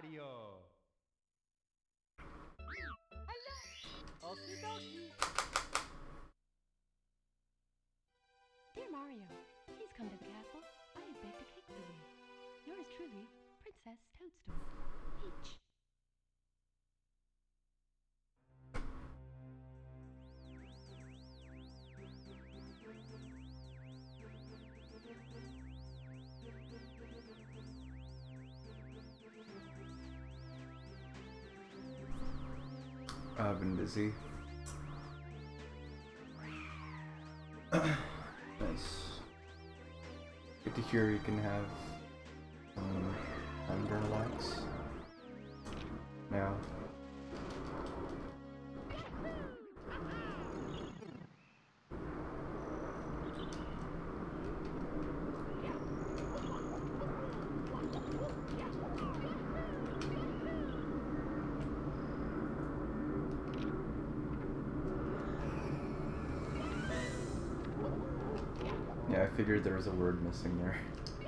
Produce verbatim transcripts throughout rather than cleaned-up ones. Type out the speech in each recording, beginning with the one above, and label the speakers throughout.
Speaker 1: Mario. Hello. Okie dokie.
Speaker 2: Dear Mario, please come to the castle. I have baked a cake for you. Yours truly, Princess Toadstool. Peach.
Speaker 3: I've been busy. Nice. Good to hear you can have um, time to relax now. Yeah, I figured there was a word missing there.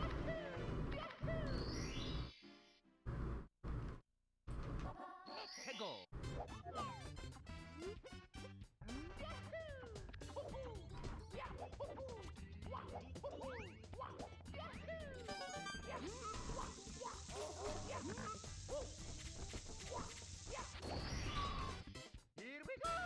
Speaker 1: Here we go.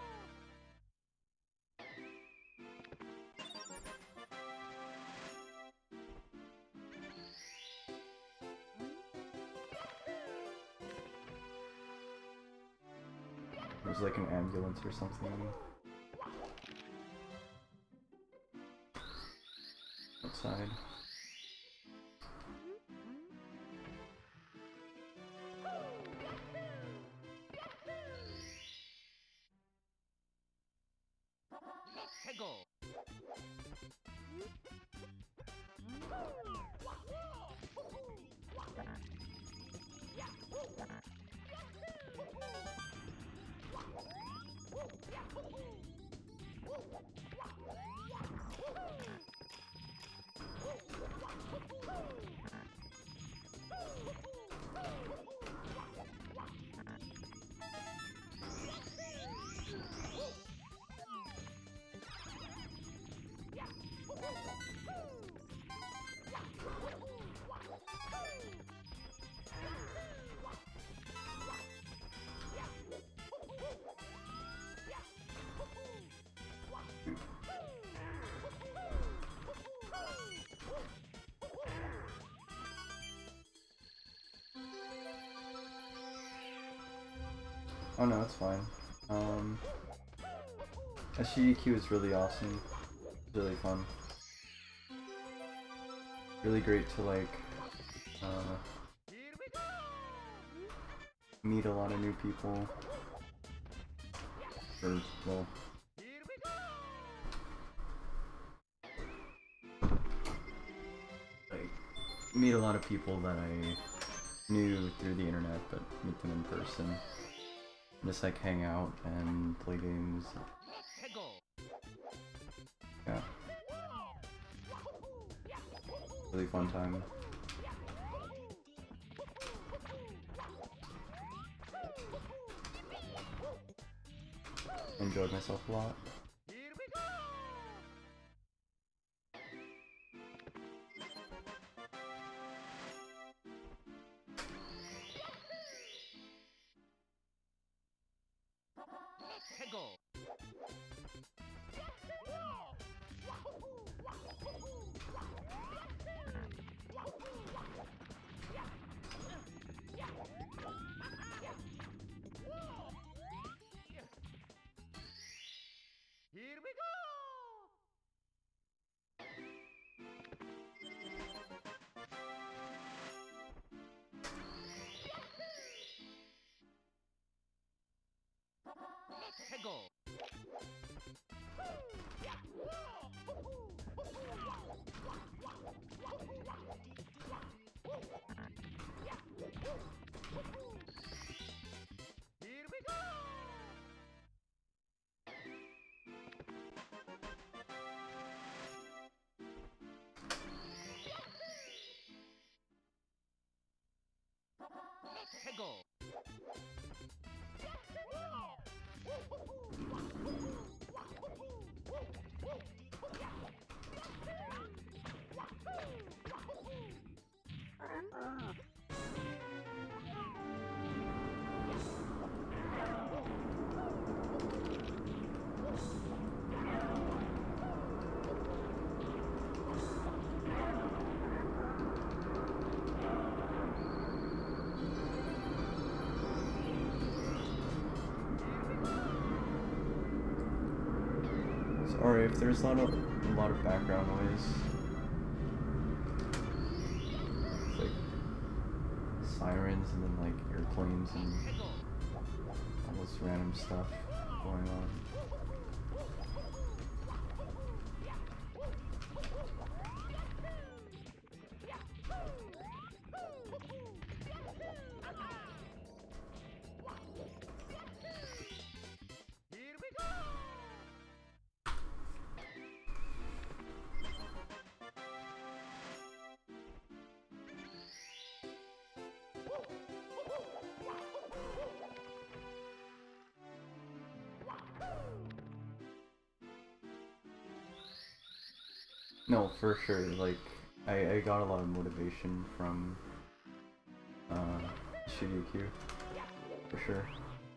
Speaker 3: There's like an ambulance or something outside. Oh no, it's fine. Um, S G D Q is really awesome. It's really fun. Really great to like uh, meet a lot of new people. Or well, like meet a lot of people that I knew through the internet, but meet them in person. Just like hang out and play games. Yeah. Really fun time. Enjoyed myself a lot.
Speaker 1: Here we go! Here we go!
Speaker 3: or if there's a lot of, a lot of background noise, it's like sirens and then like airplanes and all this random stuff going on. No, for sure, like, I, I got a lot of motivation from, uh, Shiryu, for sure.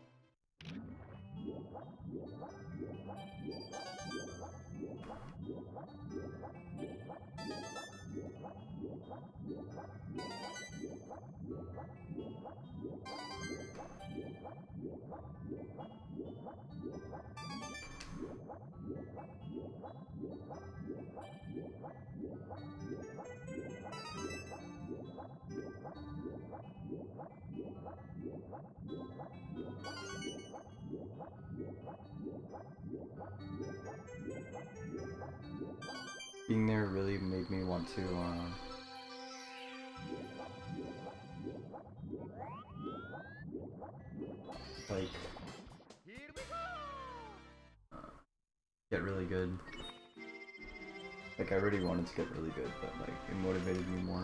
Speaker 3: Being there really made me want to, uh, like, uh, get really good. Like, I already wanted to get really good, but, like, it motivated me more.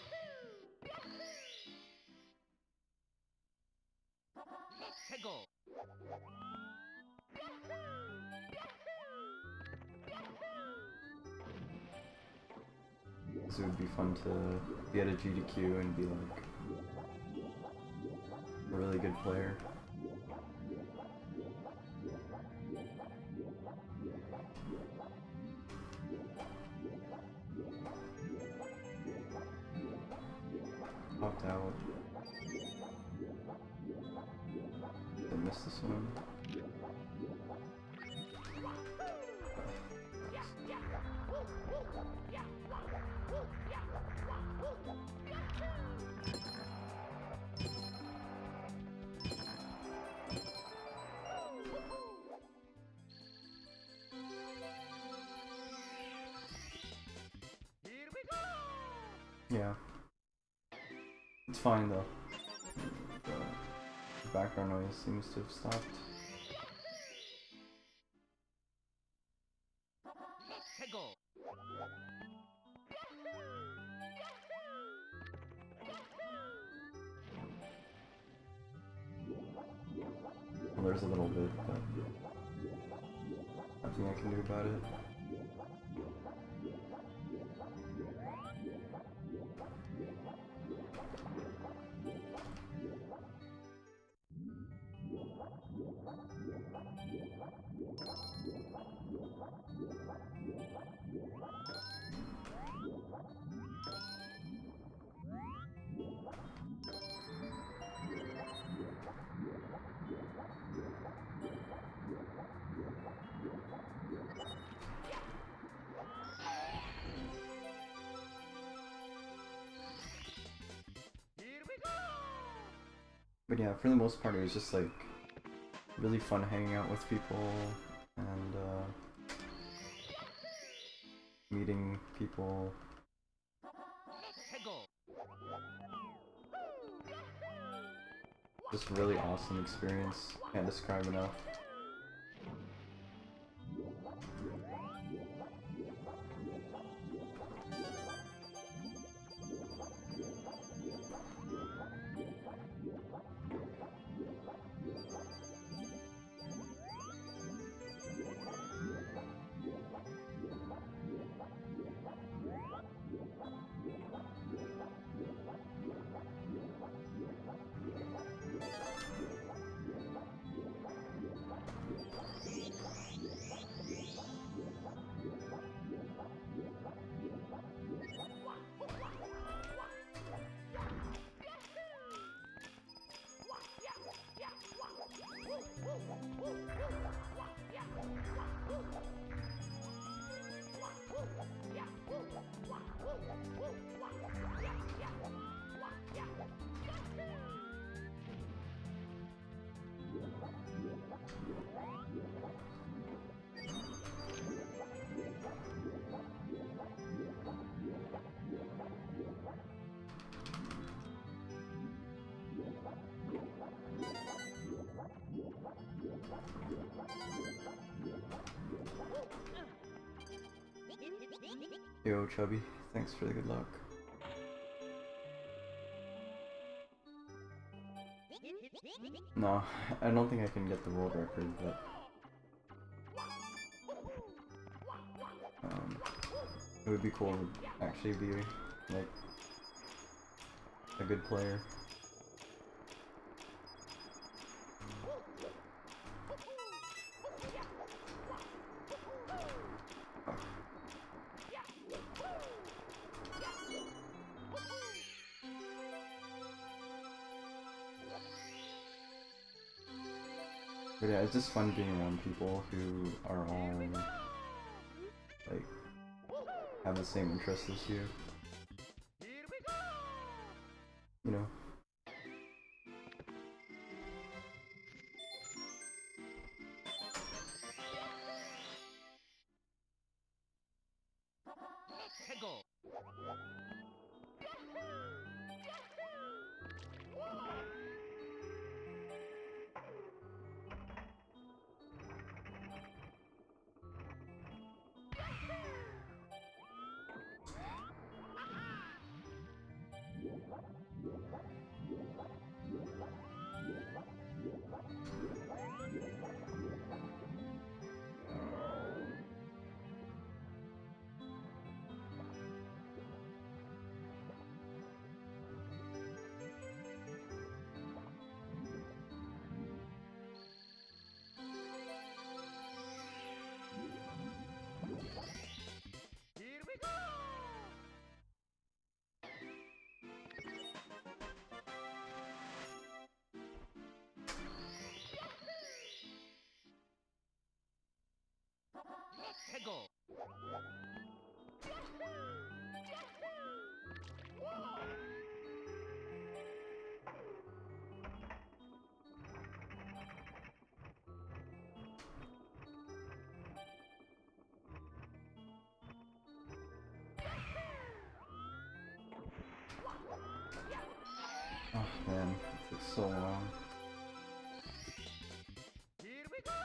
Speaker 3: It would be fun to be at a G D Q and be like a really good player. Popped out. I missed this one. Yeah. It's fine though. The, the background noise seems to have stopped. Well, there's a little bit, but nothing I can do about it. But yeah, for the most part, it was just like really fun hanging out with people and uh, meeting people. Just really awesome experience. Can't describe enough. Yo, Chubby, thanks for the good luck. No, I don't think I can get the world record, but um, it would be cool to actually be like a good player. But yeah, it's just fun being around people who are all, like, have the same interests as you. You know? Oh man, it took so long.
Speaker 1: Here we go!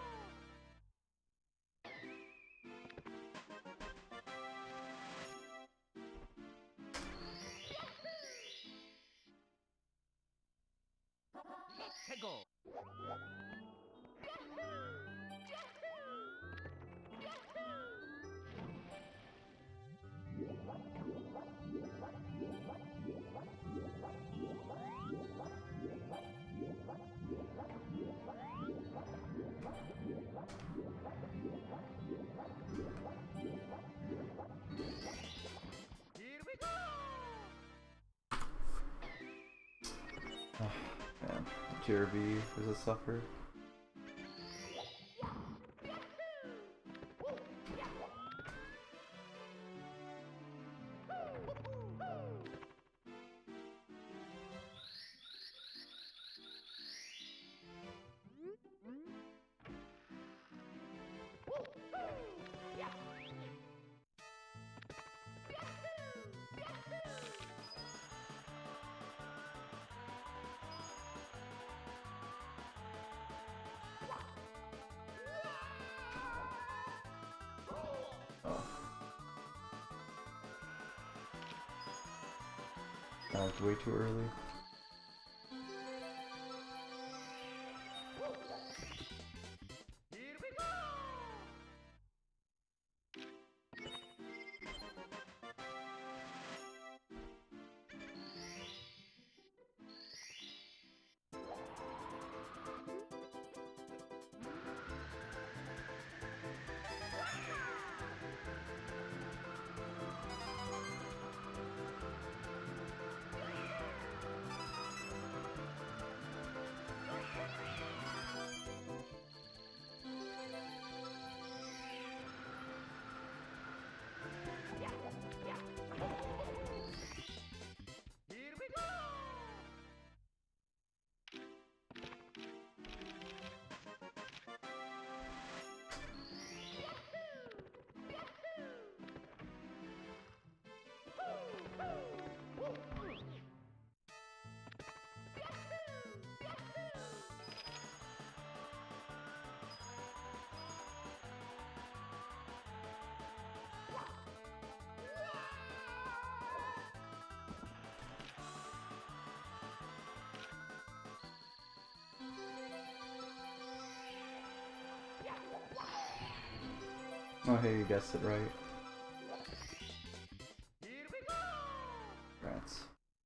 Speaker 1: Let's go! Here we go!
Speaker 3: Oh man, Jerby is a suffer. Oh. That was way too early.
Speaker 1: Here we go!
Speaker 3: Oh, hey, you guessed it right.
Speaker 1: Here we go!
Speaker 3: Rats.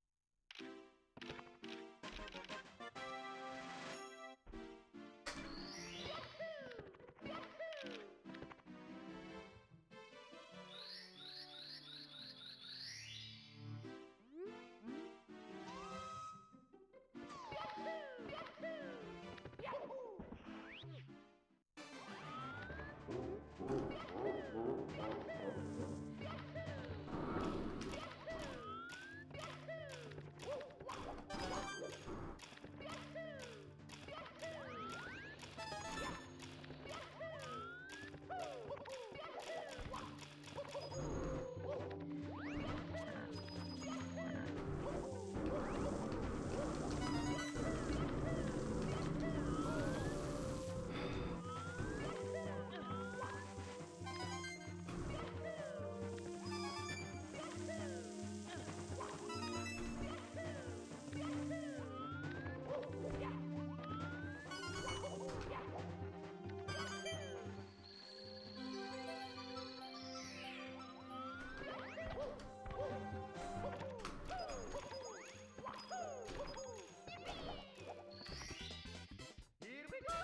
Speaker 1: Here we go!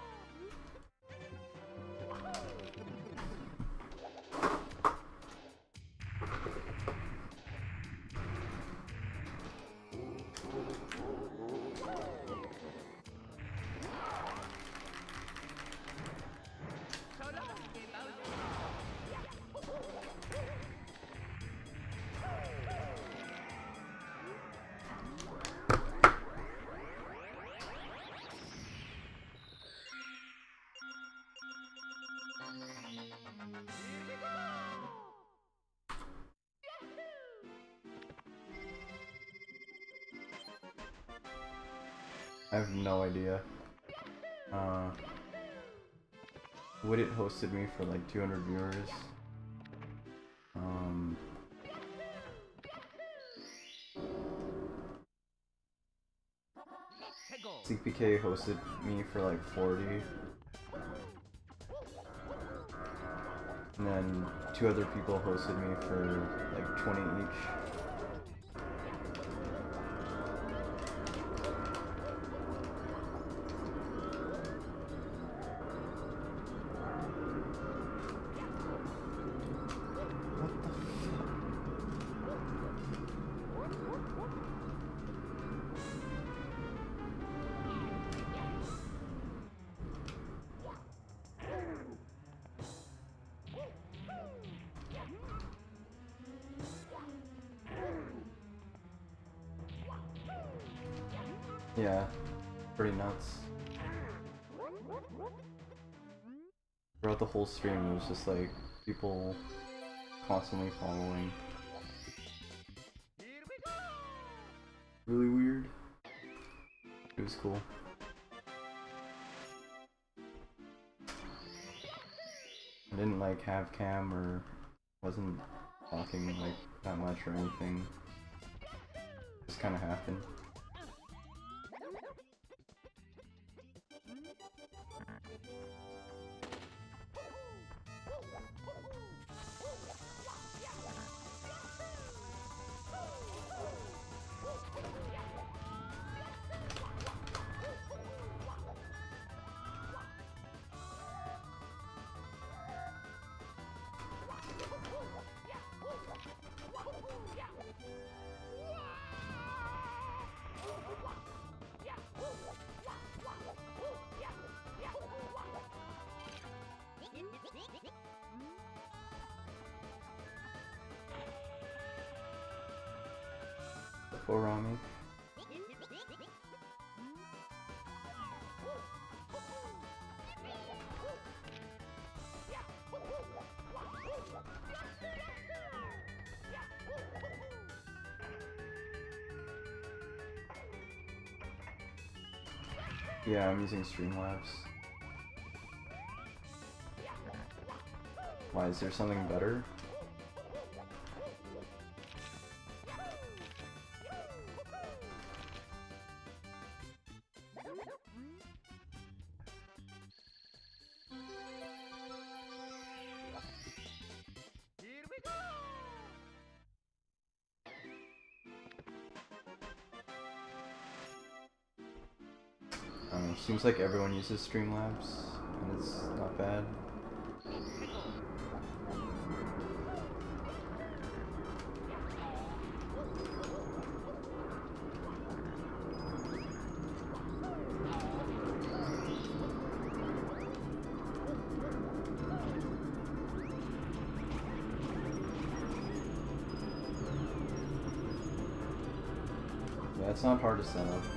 Speaker 1: So long, Game Bowser. Here we go!
Speaker 3: I have no idea. Uh, Would it hosted me for like two hundred viewers? Um,
Speaker 1: Heggo!
Speaker 3: C P K hosted me for like forty. And then two other people hosted me for like twenty each. What the fuck? Yeah, pretty nuts. Throughout the whole stream, it was just like people constantly following.
Speaker 1: Here we go!
Speaker 3: Really weird. It was cool. I didn't like have cam or wasn't talking like that much or anything. Just kind of happened. Orami. Yeah, I'm using Streamlabs. Why, is there something better? seems like everyone uses Streamlabs, and it's not bad. Yeah, it's not hard to set up.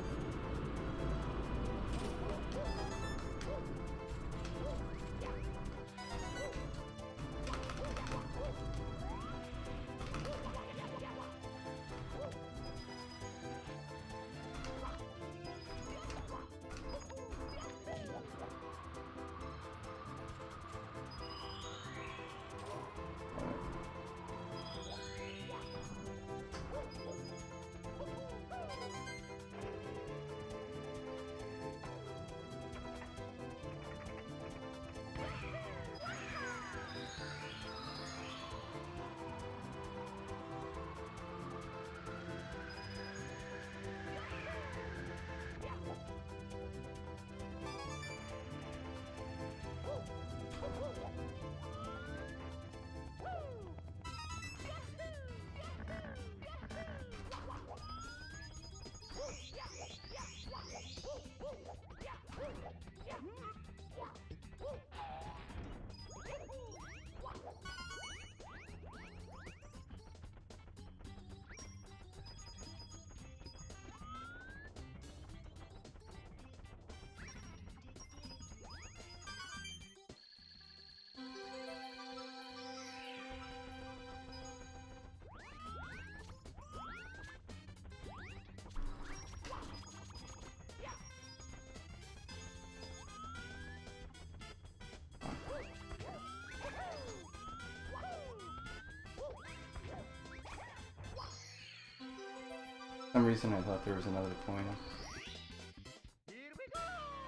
Speaker 3: For some reason I thought there was another coin.
Speaker 1: Here we go!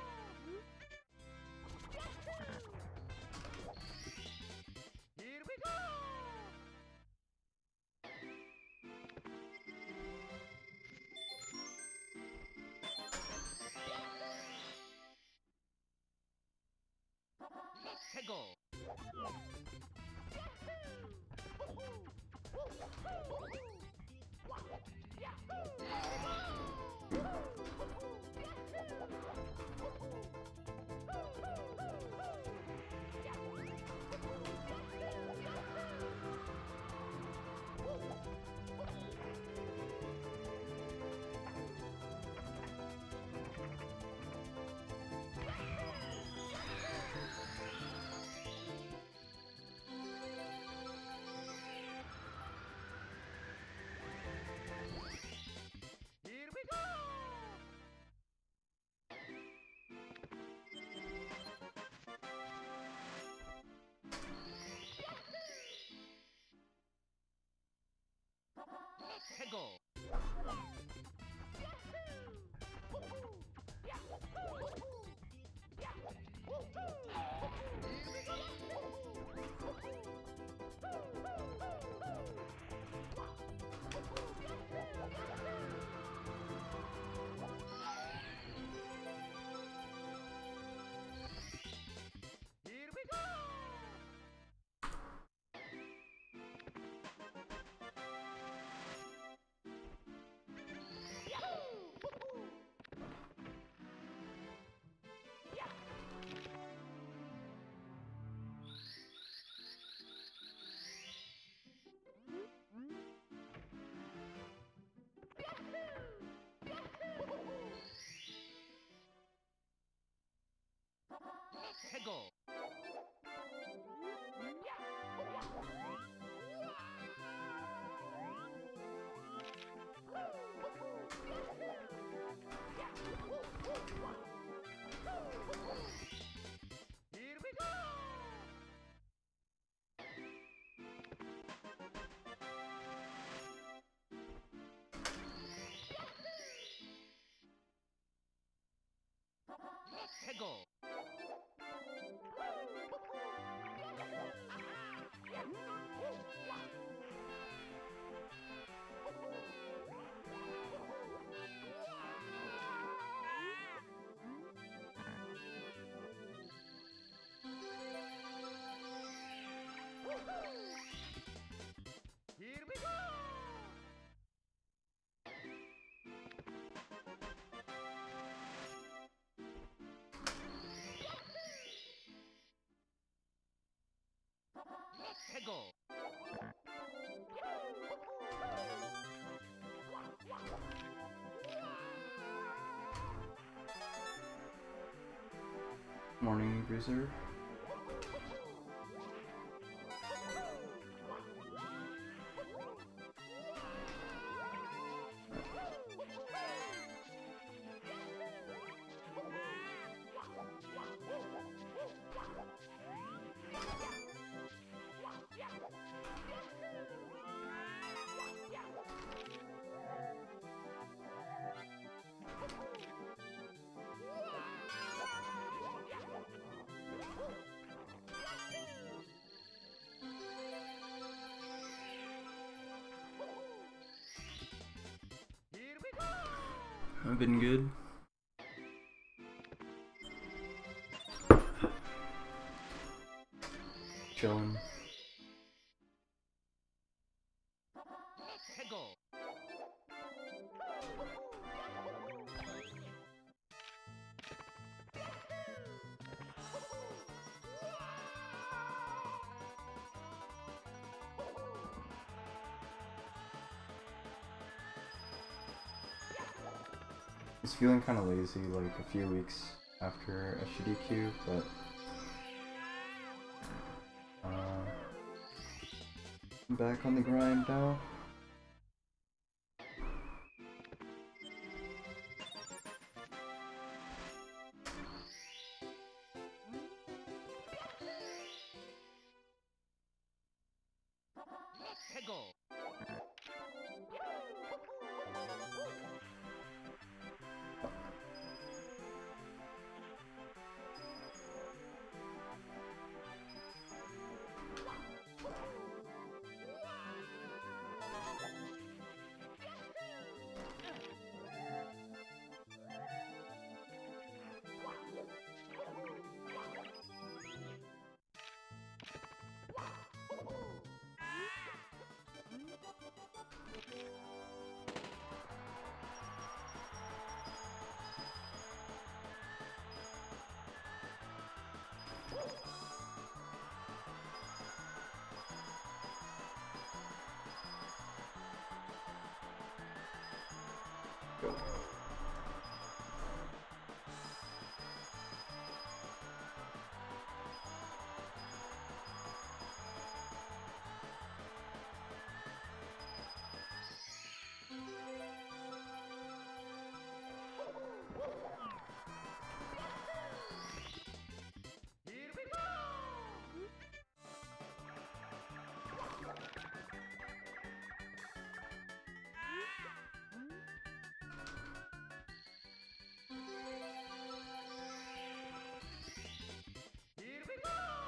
Speaker 1: Here we go! Let's go! Here we go! Let's go! Here we go! Let's go.
Speaker 3: Morning, Bruiser.
Speaker 1: Here we go.
Speaker 3: I've been good. Chillin'.
Speaker 1: Let's go.
Speaker 3: I was feeling kind of lazy like a few weeks after S G D Q, but uh, I'm back on the grind now.
Speaker 1: Let's go.
Speaker 3: Go.
Speaker 1: Here we go. Here we go.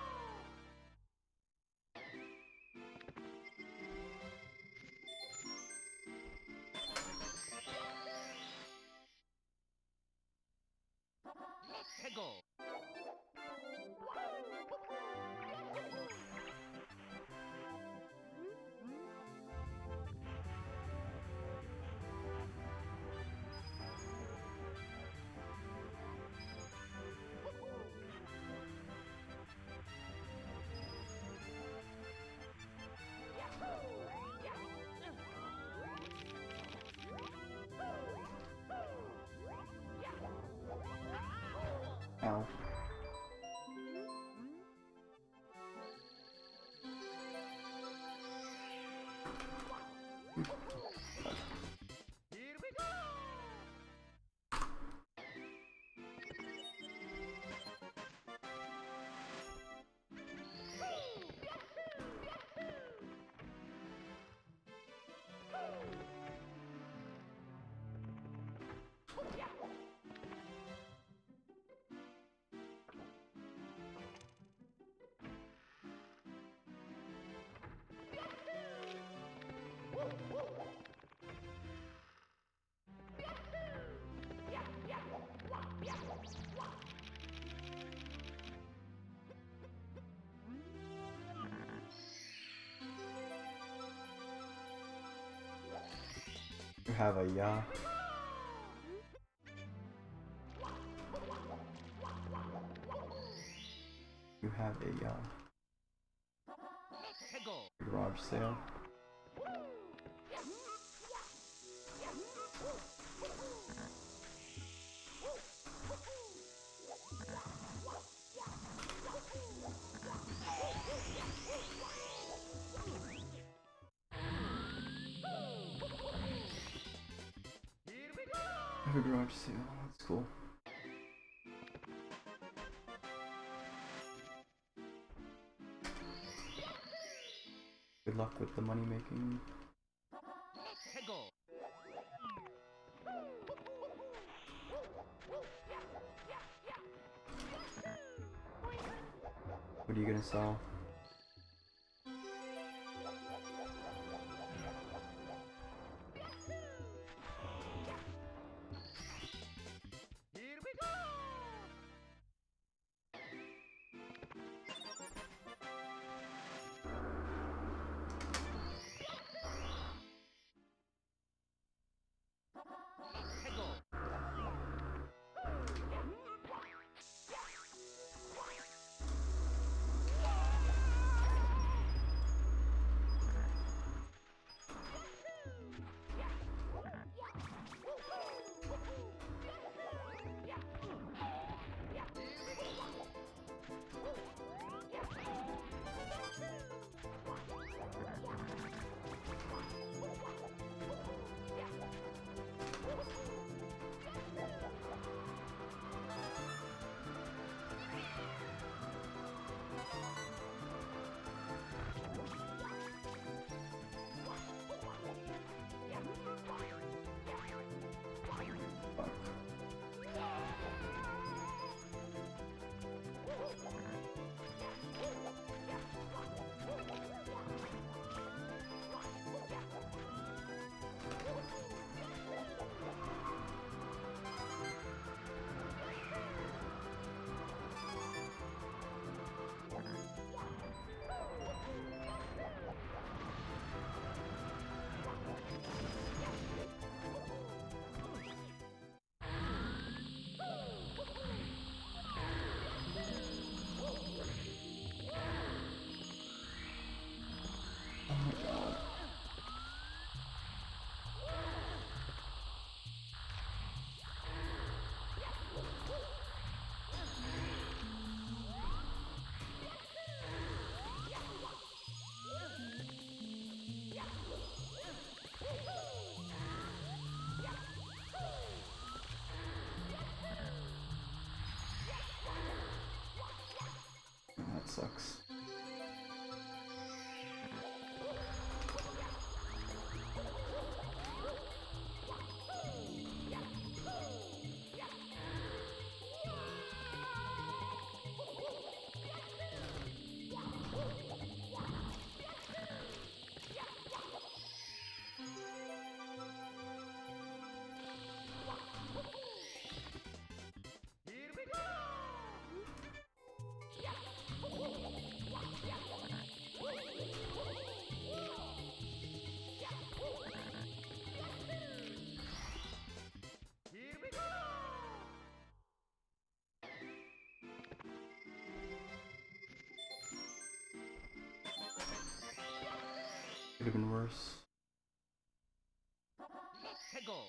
Speaker 1: Let's go.
Speaker 3: Ow.
Speaker 1: Here we go.
Speaker 3: You have a ya. You have a ya.
Speaker 1: Hegel.
Speaker 3: Garage sale.
Speaker 1: Here we go.
Speaker 3: Have a garage sale. That's cool. Good luck with the money making.
Speaker 1: Hegel.
Speaker 3: What are you gonna sell?
Speaker 1: Here we go. Hegel.
Speaker 3: Fuck. Oh my god. That sucks.
Speaker 1: Here we go. Here we go.
Speaker 3: Could have been worse.
Speaker 1: Hegel.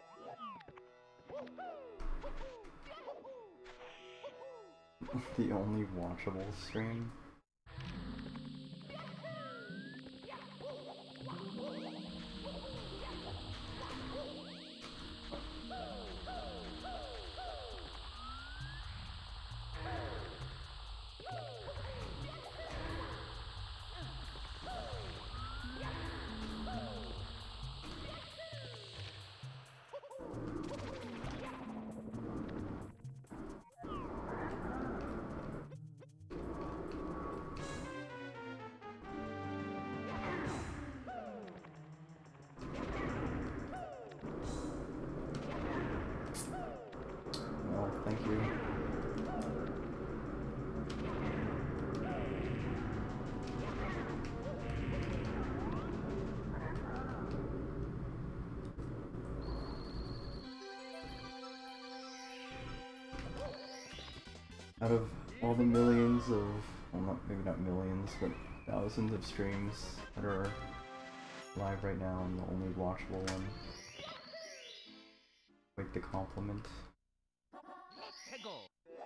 Speaker 3: The only watchable stream. Well, thank you. Out of all the millions of, well, not maybe not millions, but thousands of streams that are live right now, and the only watchable one. Like the compliment.
Speaker 1: Hegel.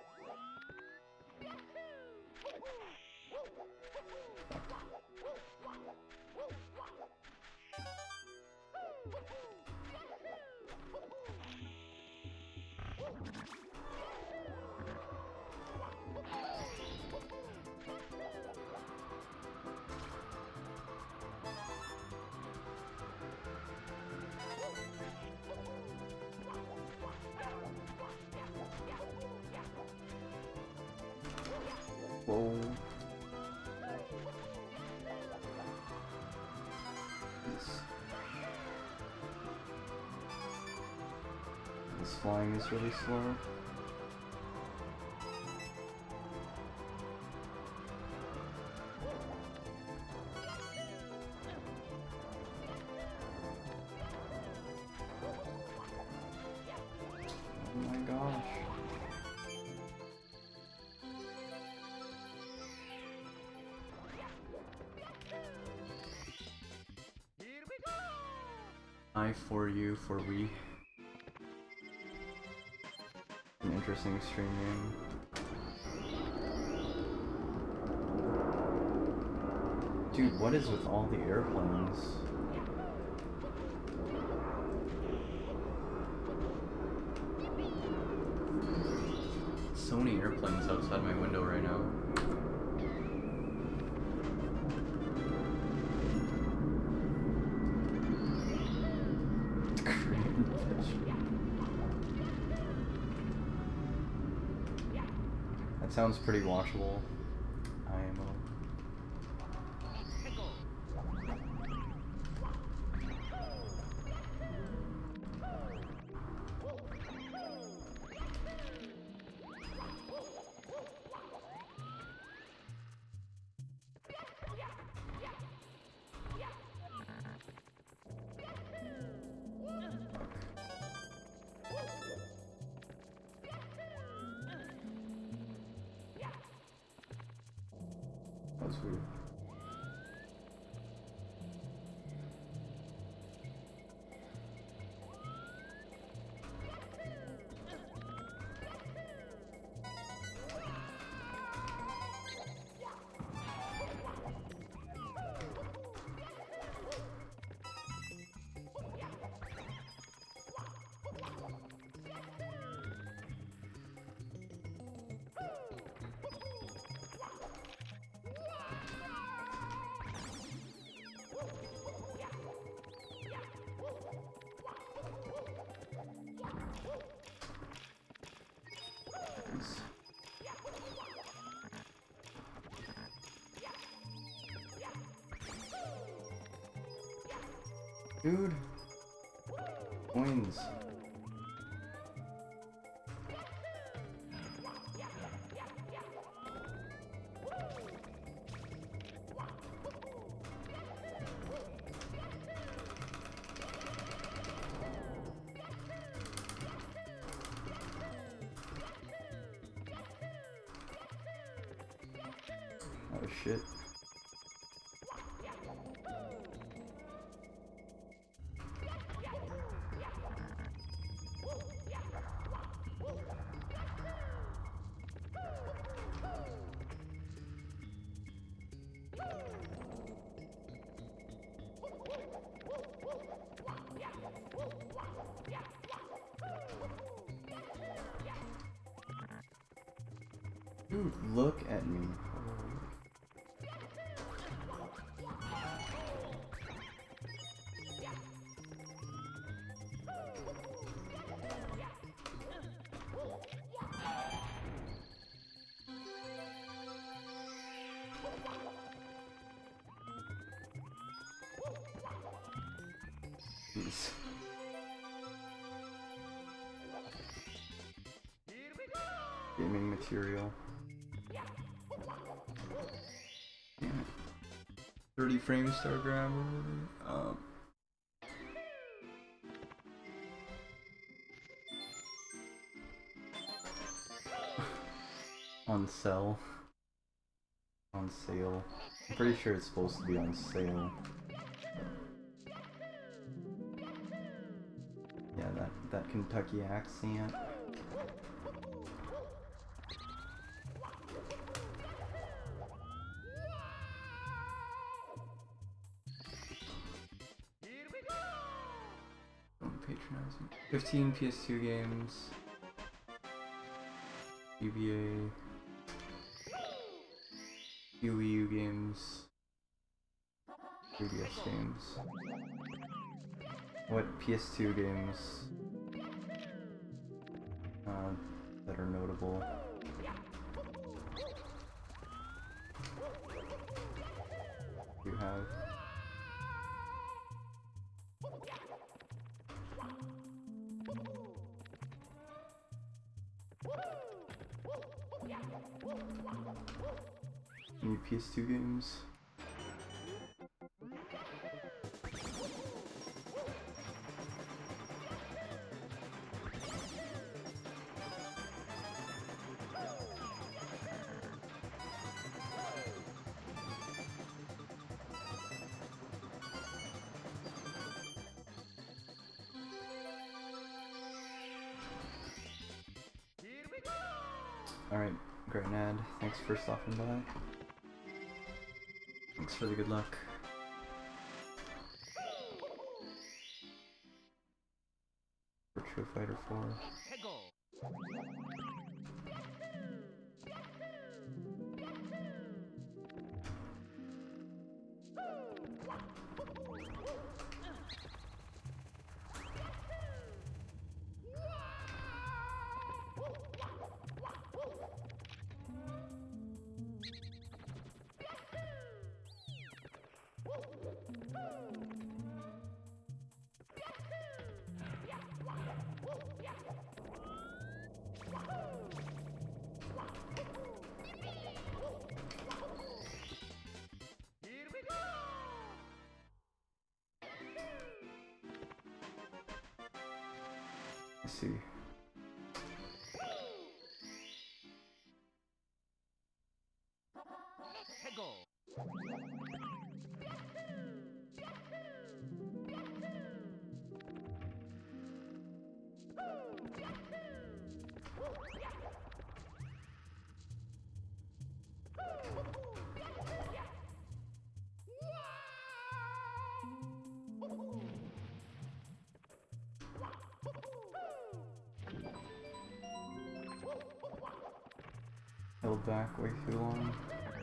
Speaker 3: Whoa. This, this flying is really slow. Oh my gosh.
Speaker 1: Here we go.
Speaker 3: I for you for we. An interesting stream name. Dude, what is with all the airplanes? So many airplanes outside my window right now. That sounds pretty watchable. I am a...
Speaker 1: Hegel.
Speaker 3: That was weird. Dude. Coins. Oh shit. Dude, look at me. Jeez.
Speaker 1: Here we go.
Speaker 3: Gaming material. Damn it. thirty frames star grabber. Um. On sale. On sale. I'm pretty sure it's supposed to be on sale. Yeah, that, that Kentucky accent.
Speaker 1: Here we go.
Speaker 3: Don't patronize me. fifteen P S two games. U V A. U Wii U games. three D S games. What P S two games uh, that are notable? You have. Any P S two games?
Speaker 1: Here we go.
Speaker 3: Alright, Grenad, thanks for stopping by. Thanks for the good luck. Virtua Fighter four.
Speaker 1: Let's go. Here we go.
Speaker 3: I see.
Speaker 1: Let's go.
Speaker 3: Held back way too long.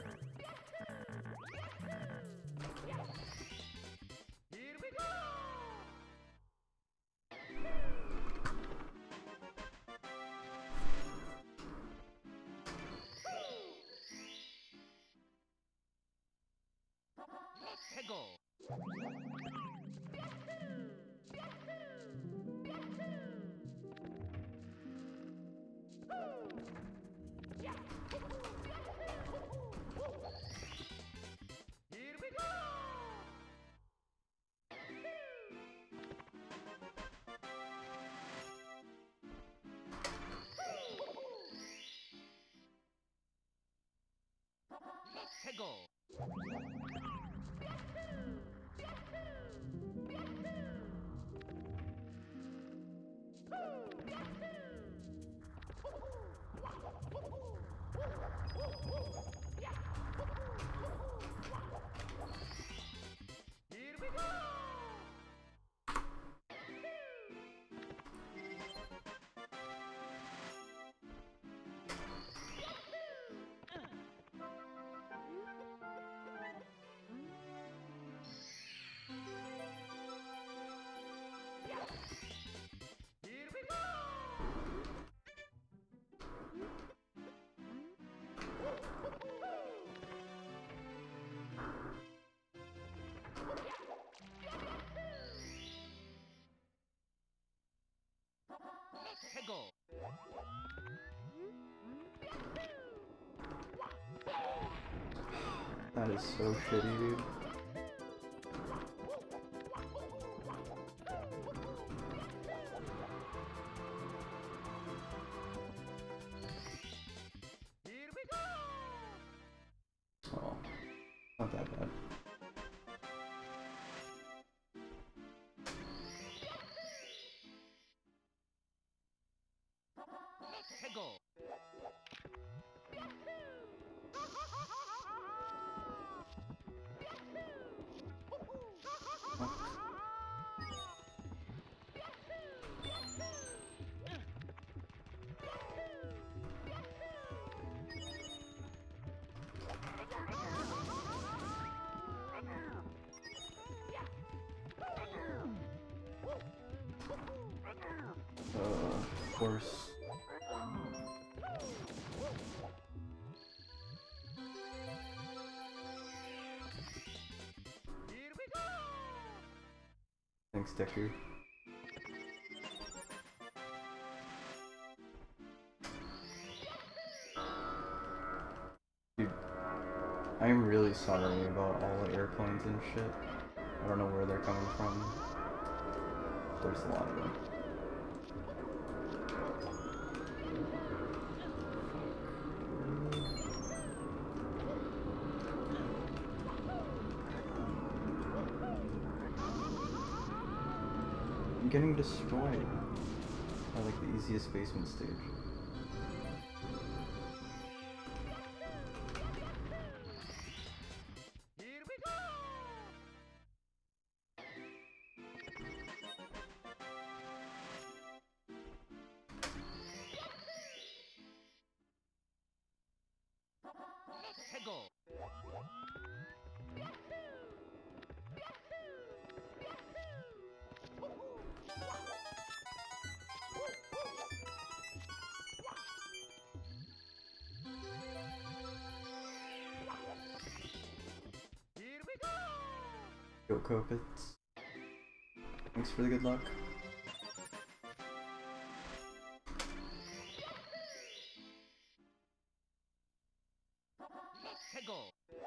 Speaker 1: Here we go. Let's go. Here we go. Let's go. Here we go. Here we go. Let's go.
Speaker 3: That is so shitty, dude.
Speaker 1: Here we go.
Speaker 3: Oh, not that course.
Speaker 1: Here we go!
Speaker 3: Thanks, Deku. Dude, I'm really sorry about all the airplanes and shit. I don't know where they're coming from. There's a lot of them. I'm getting destroyed by like the easiest basement stage.
Speaker 1: Here we go! Let's go! Here we go!
Speaker 3: Go Copets. Thanks for the good luck.
Speaker 1: Let's go!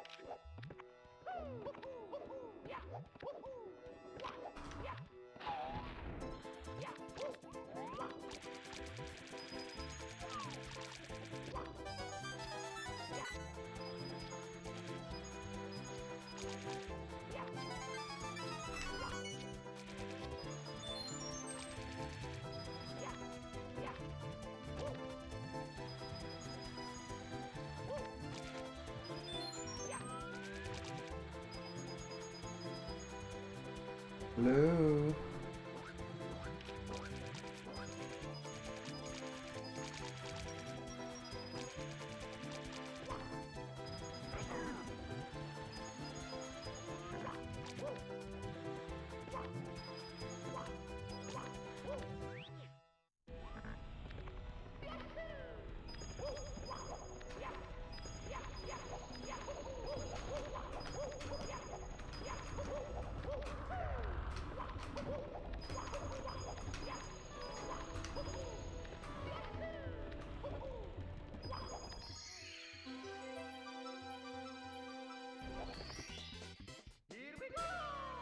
Speaker 3: Hello.
Speaker 1: Here we go!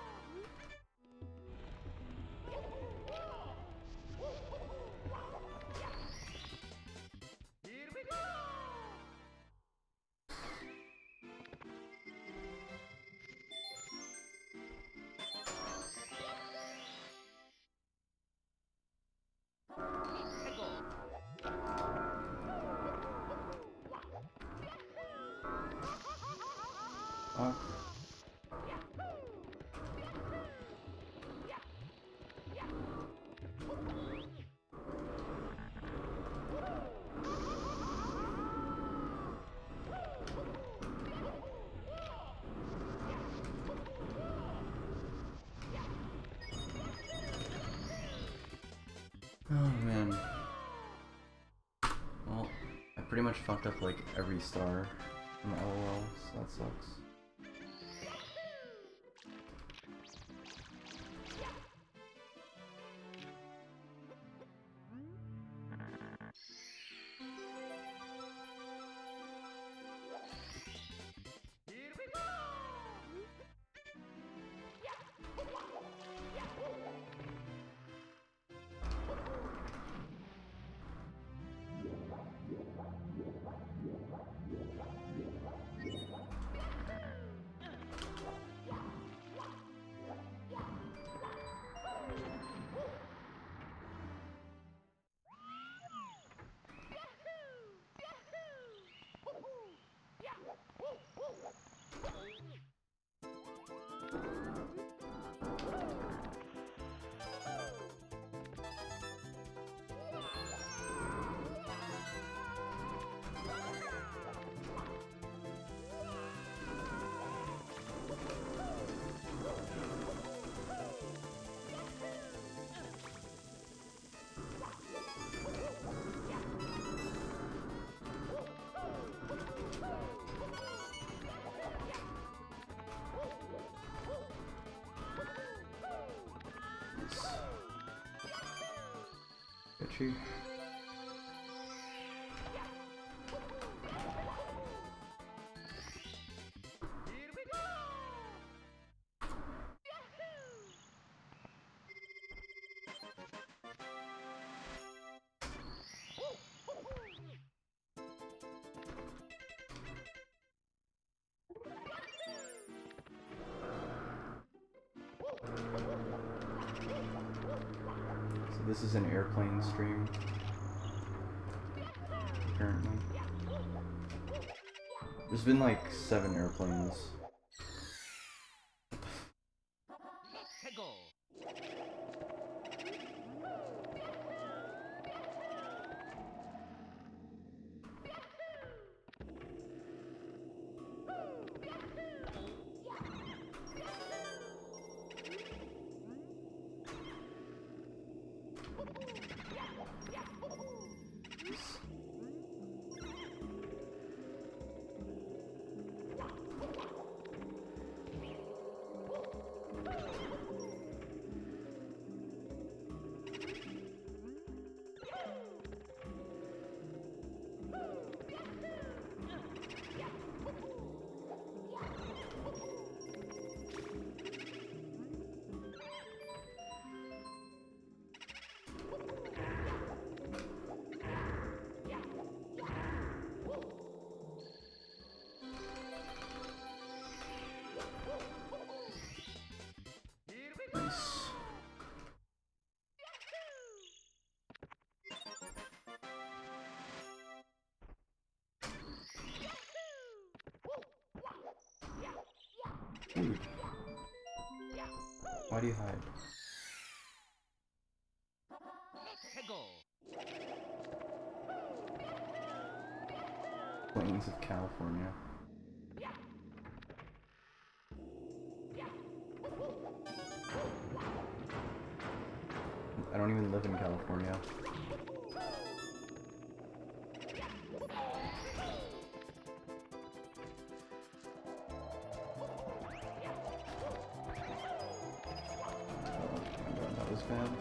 Speaker 1: Here we go! Let's go!
Speaker 3: Uh, oh man. Well, I pretty much fucked up like every star in L O L, so that sucks.
Speaker 1: Here we go!
Speaker 3: Yoshi.
Speaker 1: Here we go!
Speaker 3: So this is an airplane stream, apparently. There's been like seven airplanes.
Speaker 1: Let's go! Here we go!
Speaker 3: Nice. Dude. Why do you hide?
Speaker 1: Let's go!
Speaker 3: Plains of California. I don't even live in California. Oh my god, that was bad.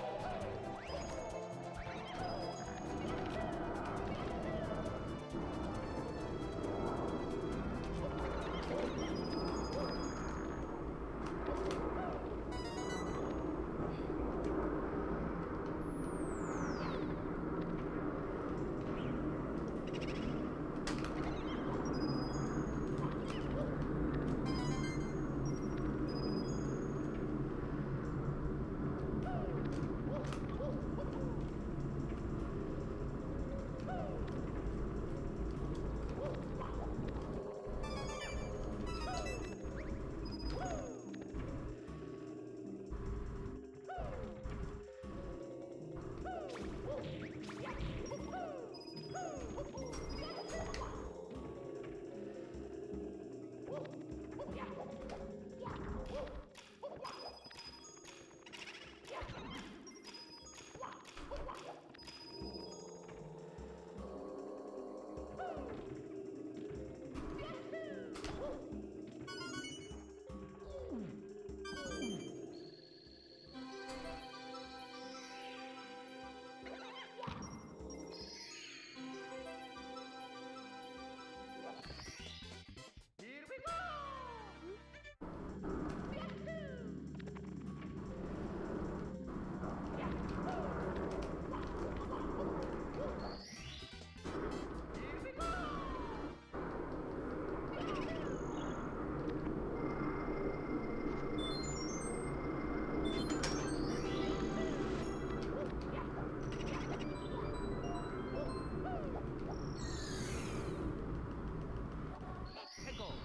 Speaker 1: Here we go! Here we go! Let's go!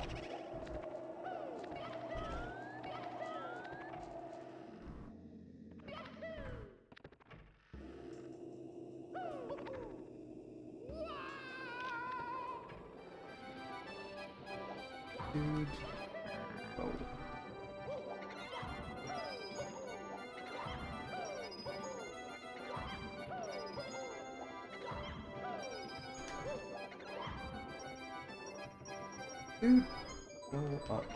Speaker 3: Dude. Oh. Dude. Go up.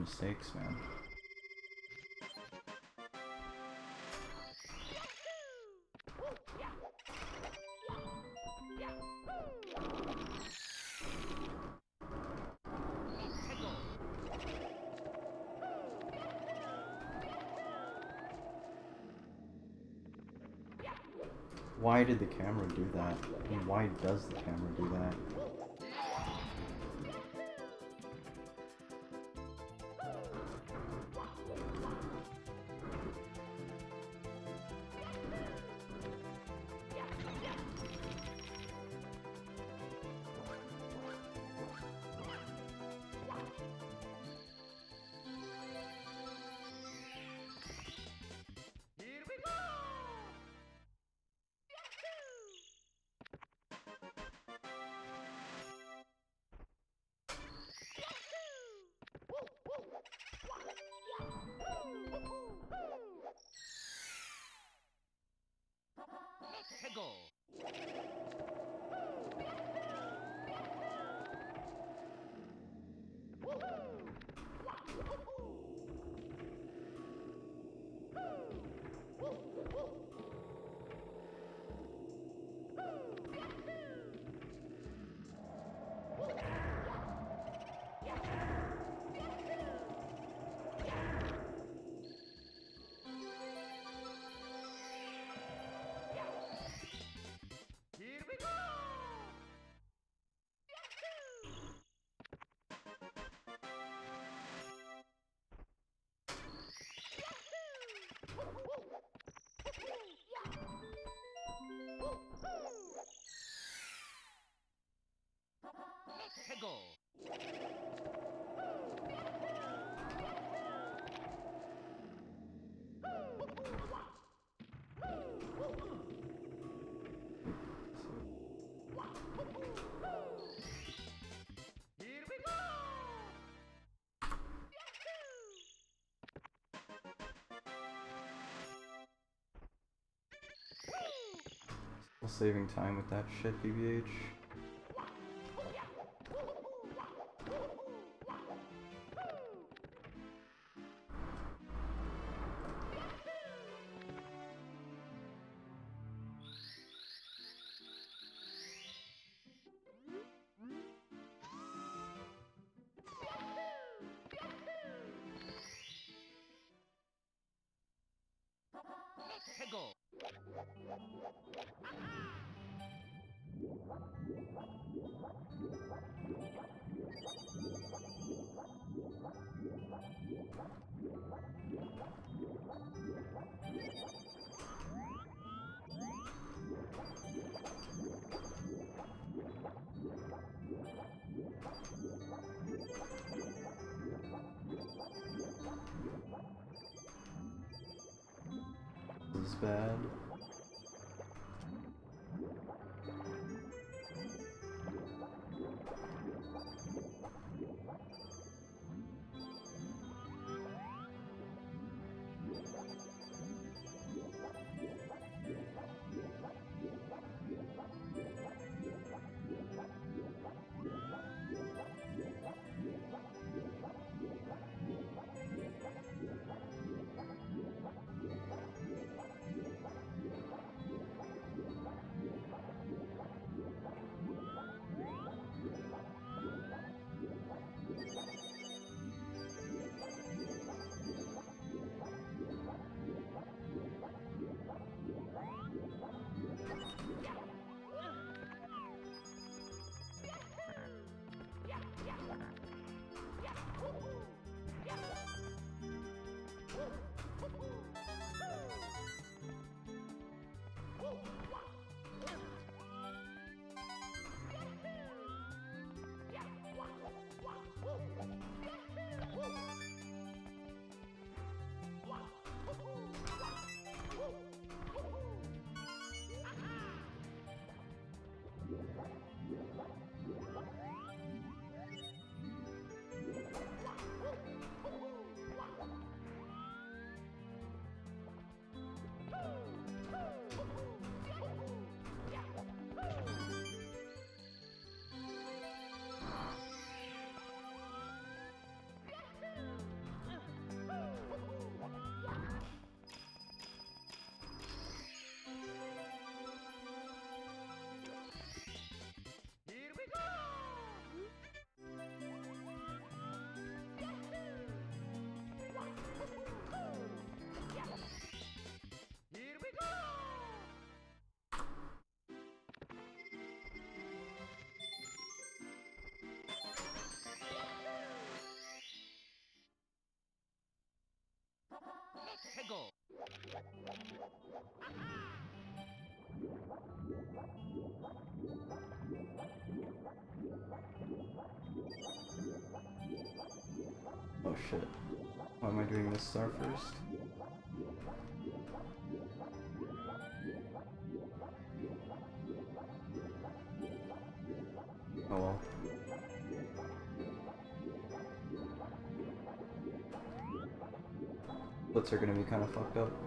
Speaker 3: mistakes, man. Why did the camera do that? And why does the camera do that?
Speaker 1: Here we go! Hegel! Here we go! Hegel! Here we go!
Speaker 3: Still saving time with that shit, B B H.
Speaker 1: Hegel!
Speaker 3: This is bad.
Speaker 1: Peggle.
Speaker 3: Oh shit. Why am I doing this star first? Oh well. Splits are gonna be kind of fucked up.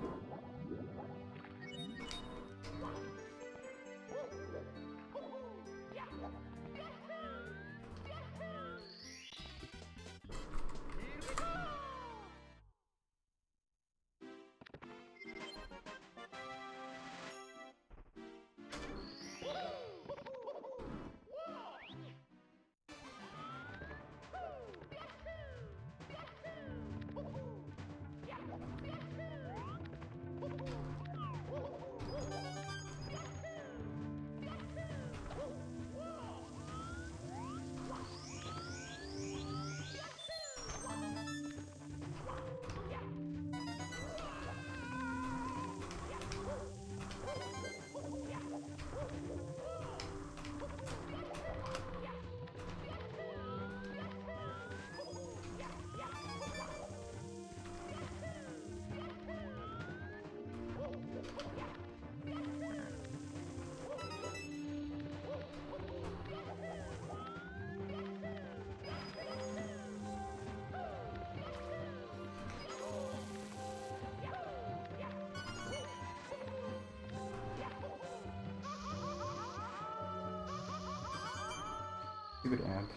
Speaker 3: Stupid amp.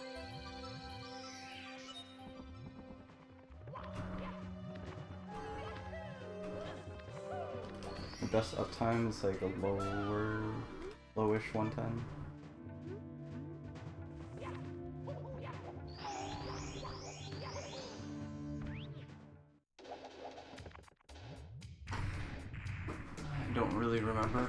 Speaker 3: The best uptime is like a lower, lowish one ten. I don't really remember.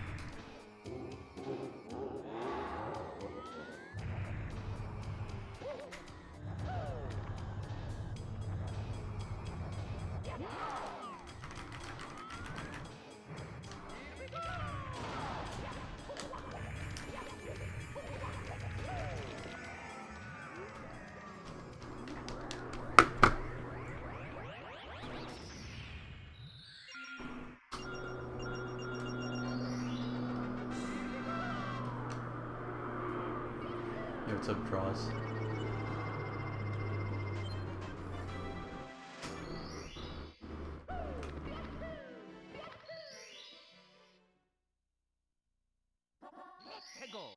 Speaker 3: Yo, what's up, Draws?
Speaker 1: Peggle.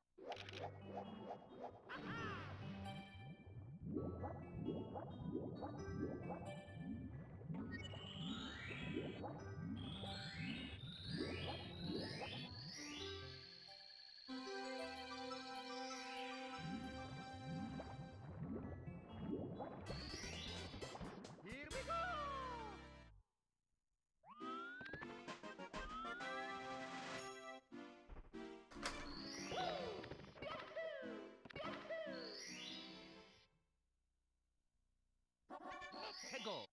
Speaker 1: Here we go. Peggle.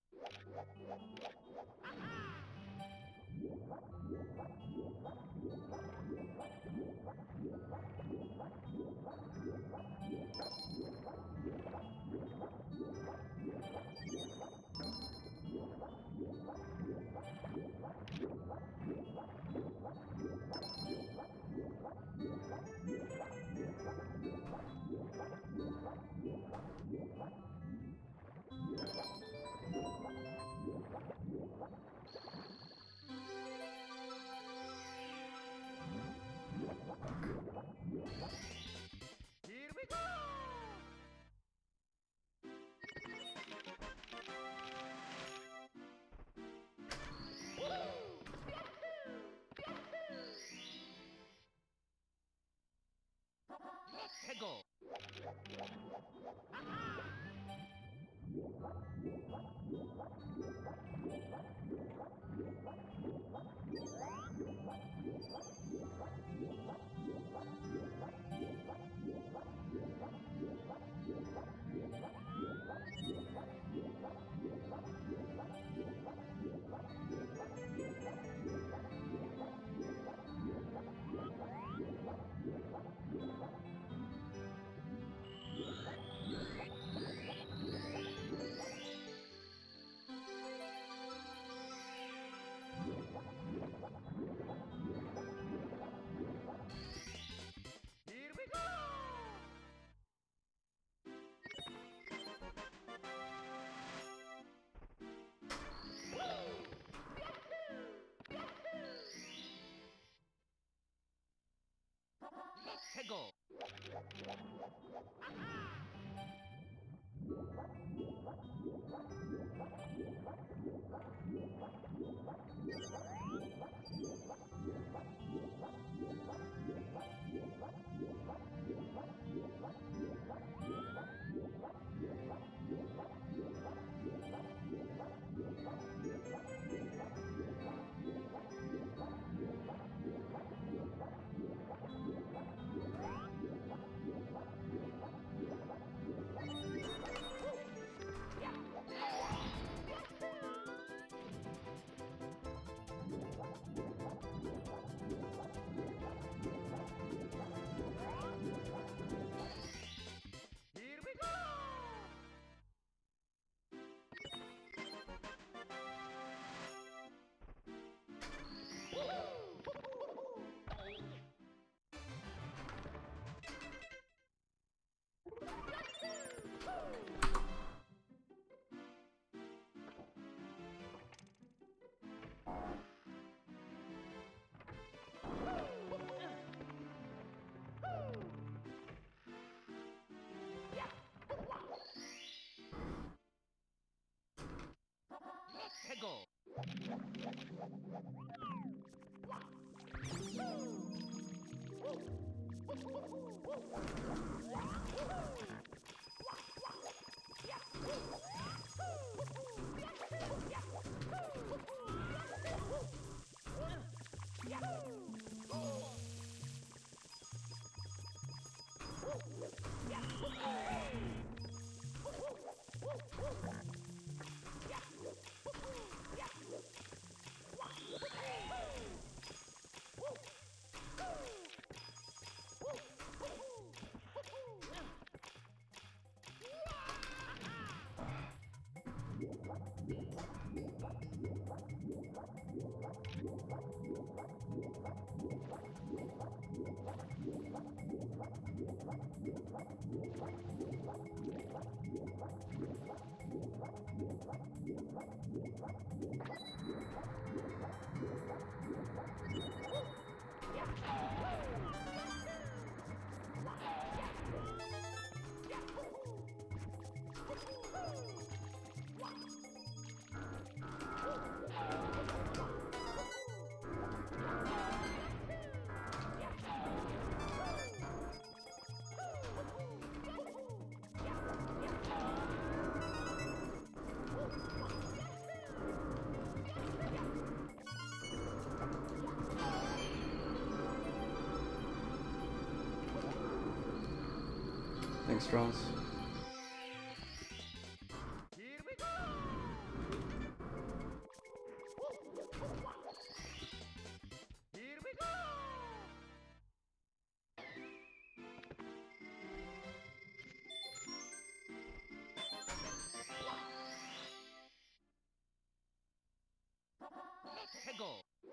Speaker 1: go. Here we go. Let's go.
Speaker 3: Thanks, Strauss.
Speaker 1: Here we go. Here we go. Let's go.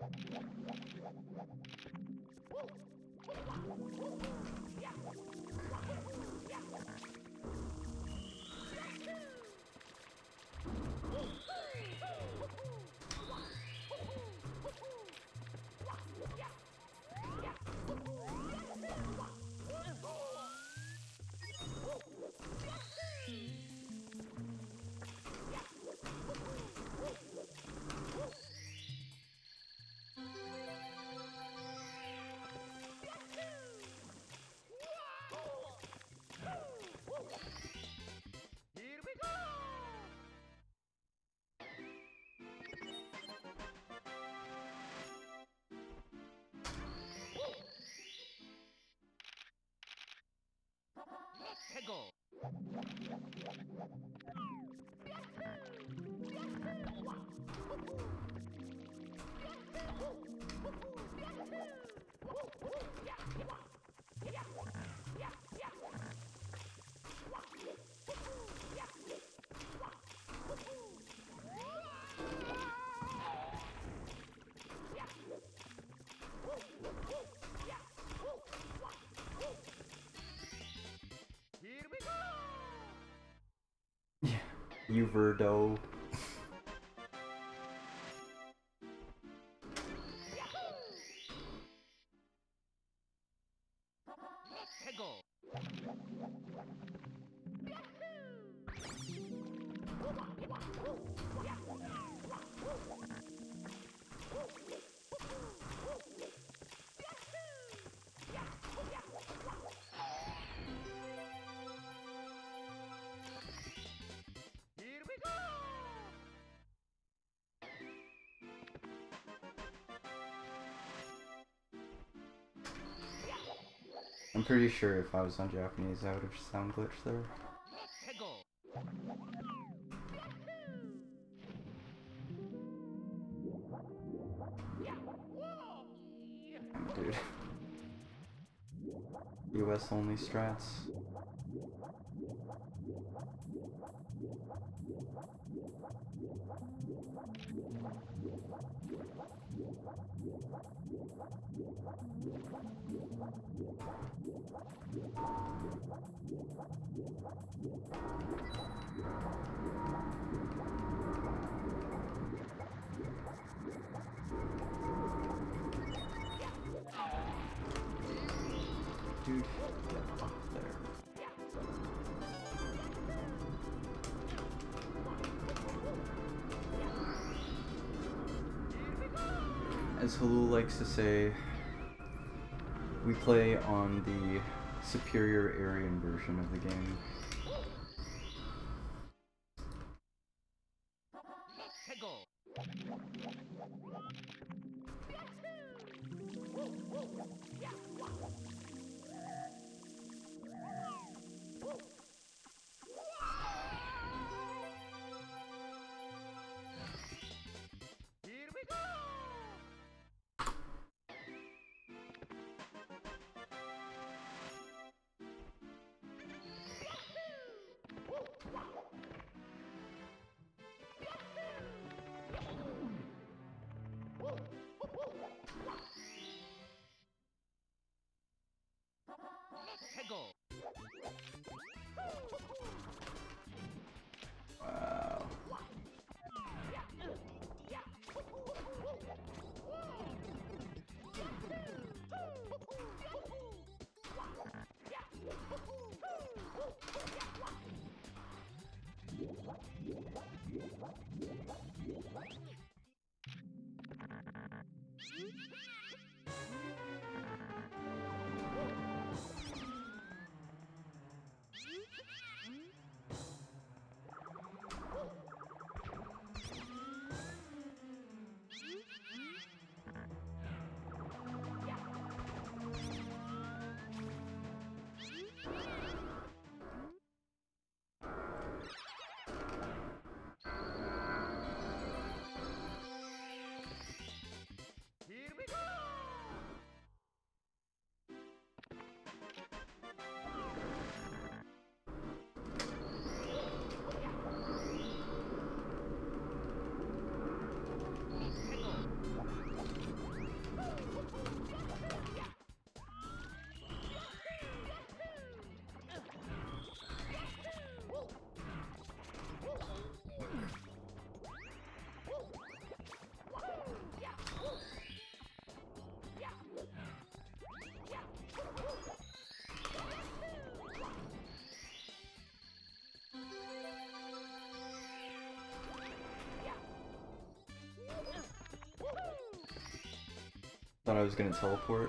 Speaker 1: Here we go. Let's go. Here we go.
Speaker 3: You Verdo. I'm pretty sure if I was on Japanese, I would have sound glitched there.
Speaker 1: Hego.
Speaker 3: Dude. U S only strats. Dude, get off there. As Halul likes to say, we play on the superior Aryan version of the game.
Speaker 1: Hego. Here we go. Hego.
Speaker 3: Wow.
Speaker 1: Here we go.
Speaker 3: Thought I was gonna teleport.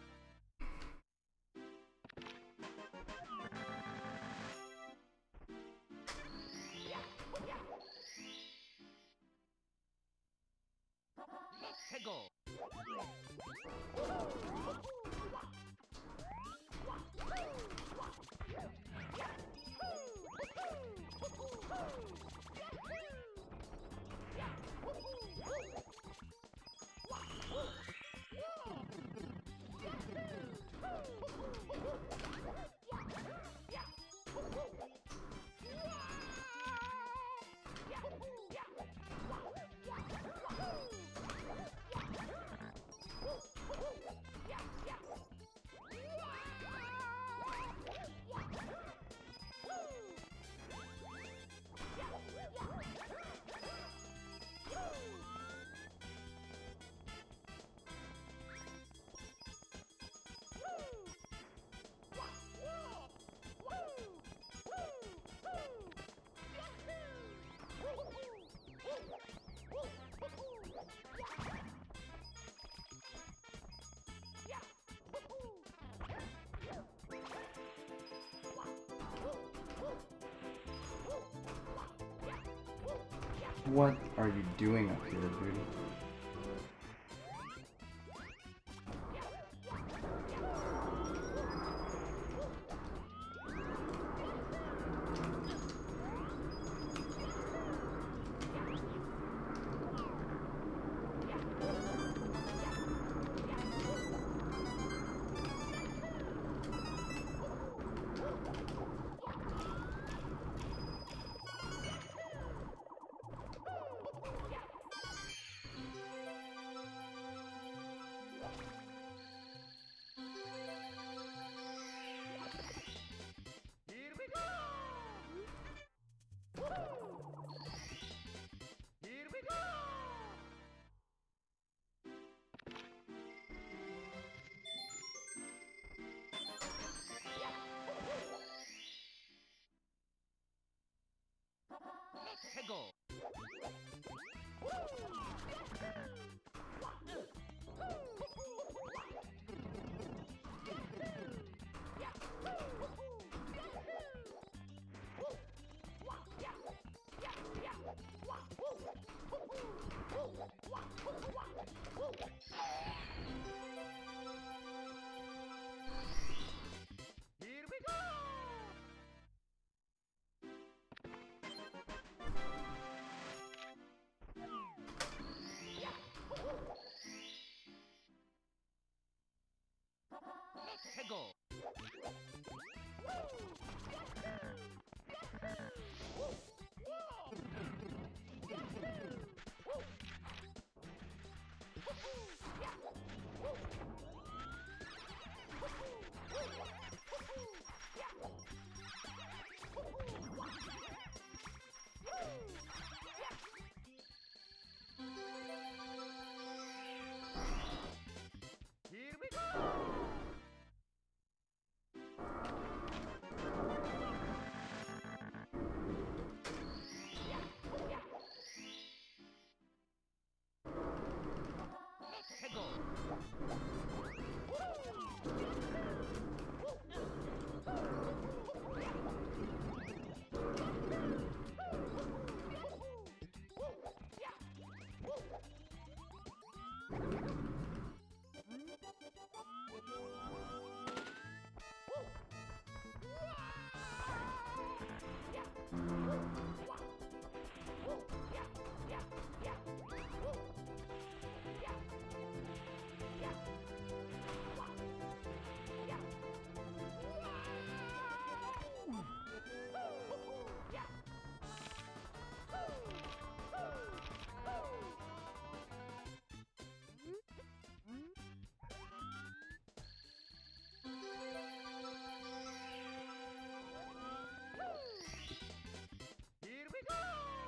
Speaker 1: Hego.
Speaker 3: What are you doing up here, dude?
Speaker 1: 해고. Here we go. 해고. Here we go. 해고. Here we go.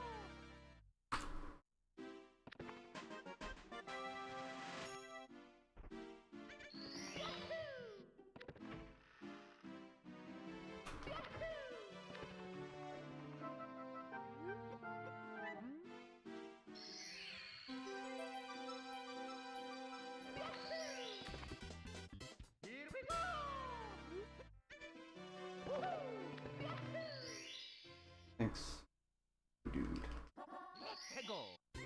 Speaker 1: Here we go.
Speaker 3: Thanks, dude.
Speaker 1: 해고.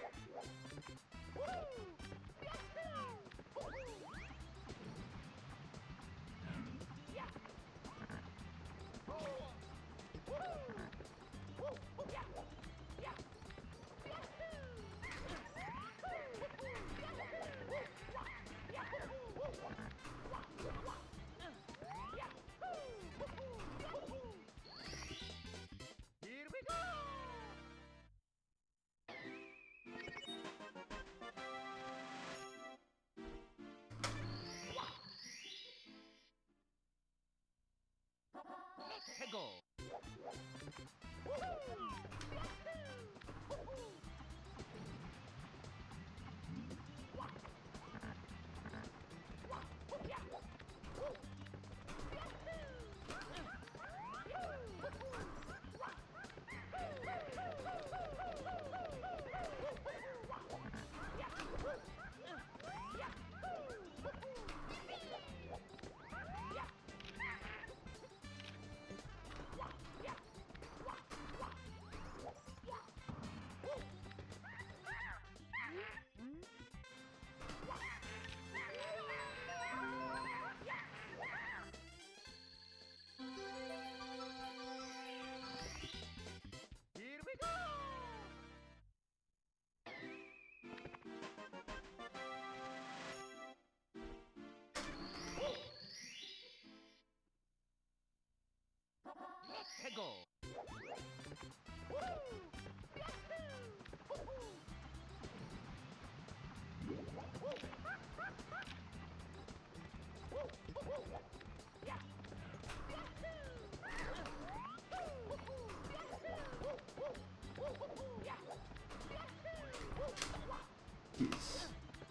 Speaker 1: Here we go. 해고. Here we go. 해고.
Speaker 3: Jeez.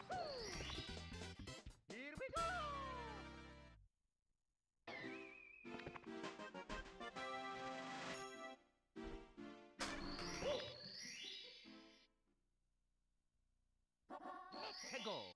Speaker 1: Here we go. 해고.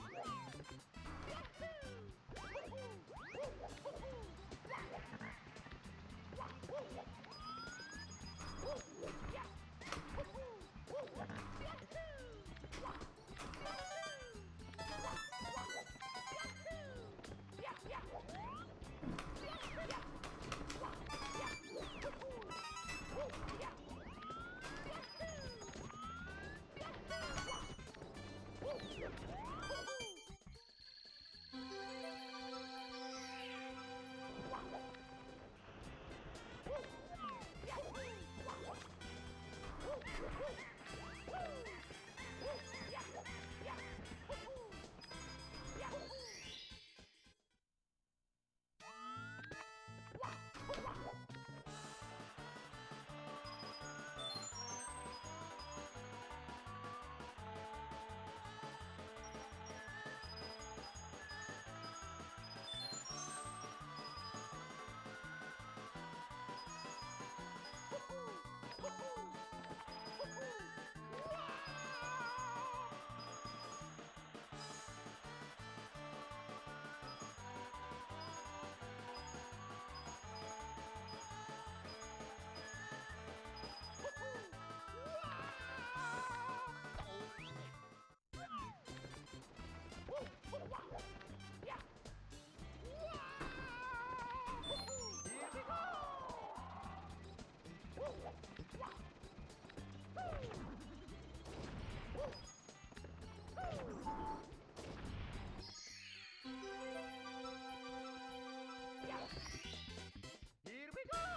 Speaker 1: Here we go!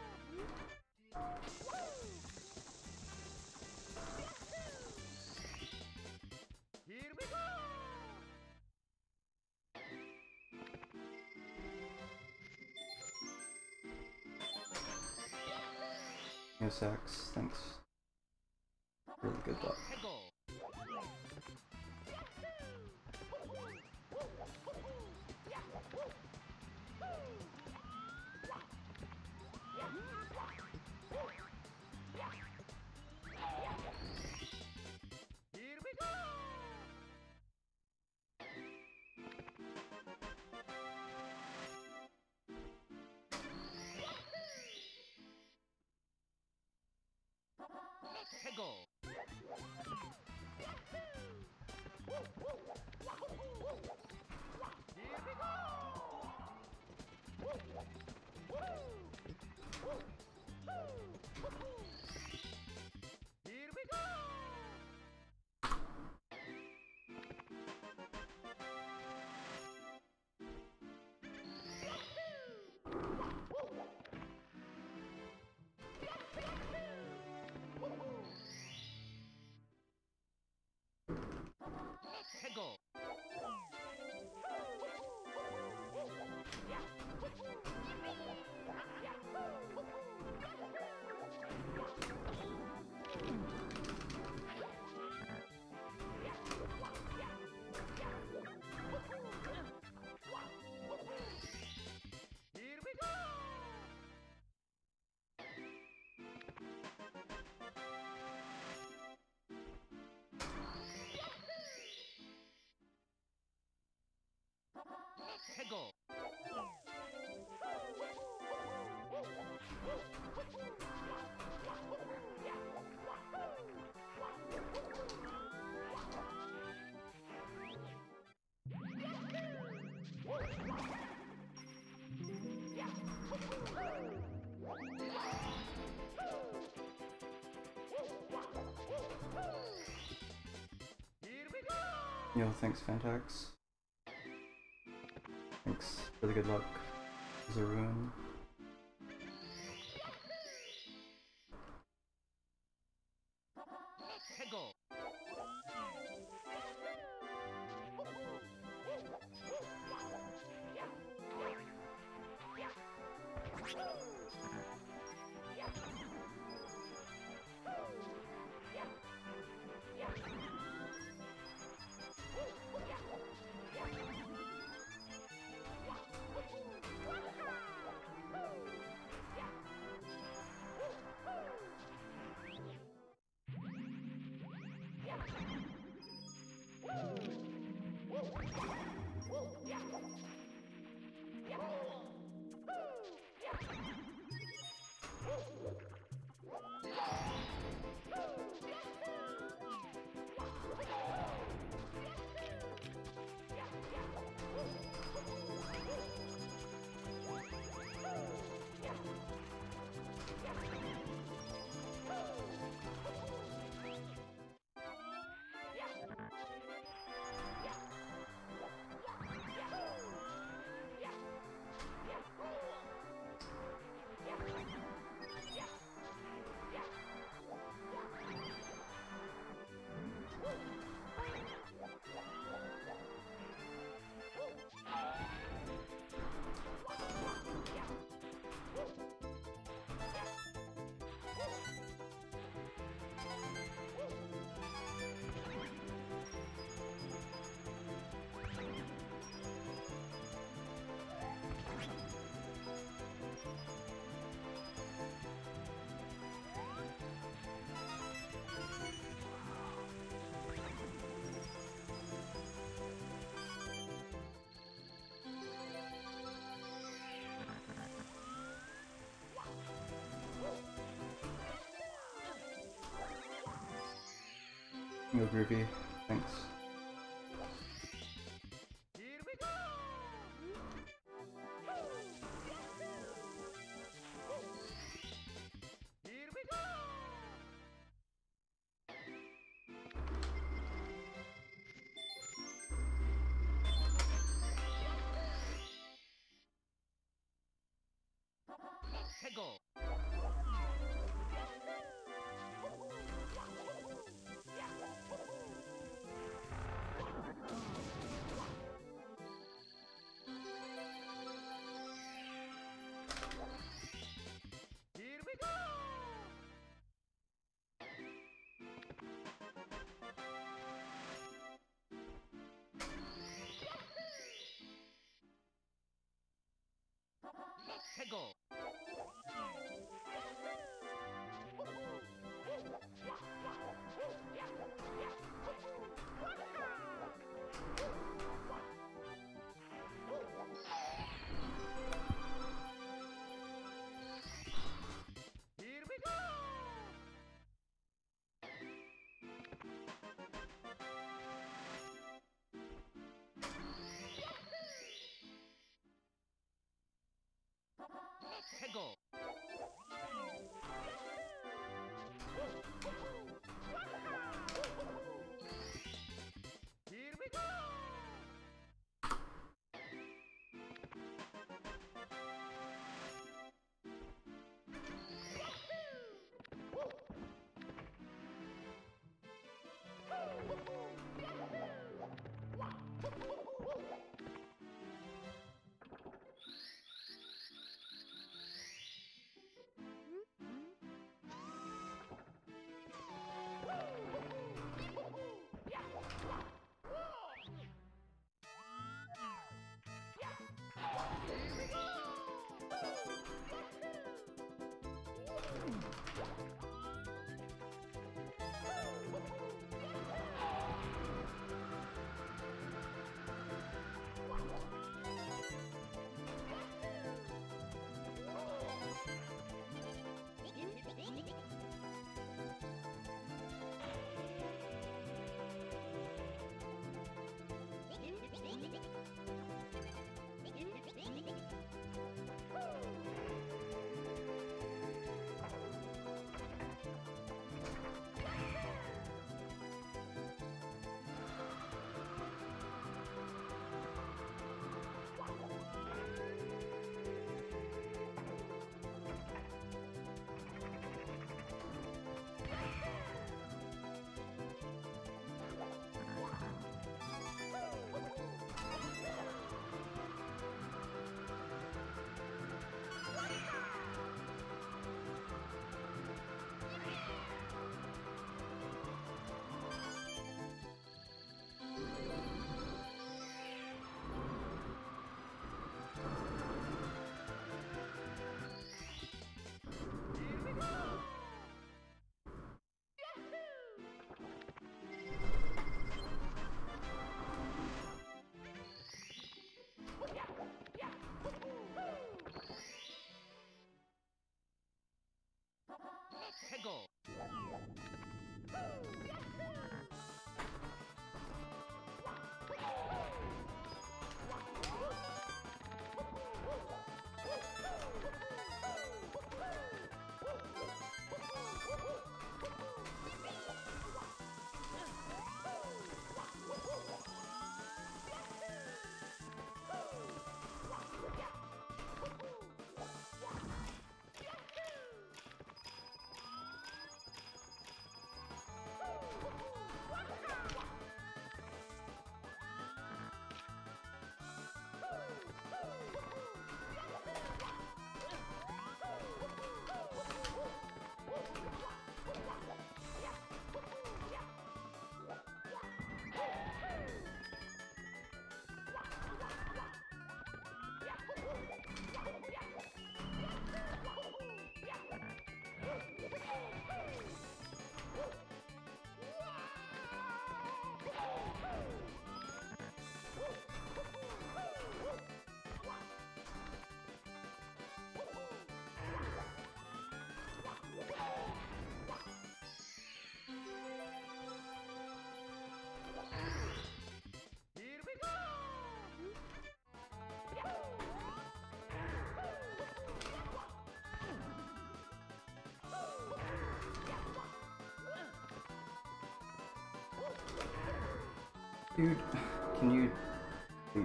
Speaker 1: Here we go!
Speaker 3: Yo, Sax, thanks. Really good luck.
Speaker 1: 해고. Here we go! 해고. Here we go! Here we go! 해고. Here we go! 해고. Here we go!
Speaker 3: Yo, thanks, Fantax. Thanks. Really good luck, Zaroon.
Speaker 1: 해고.
Speaker 3: Yo, Groovy. Thanks.
Speaker 1: Here we go! Here we go! Let's go! Here we go! Let's go! Here we go! Let's go! Here we go!
Speaker 3: Dude, can you please?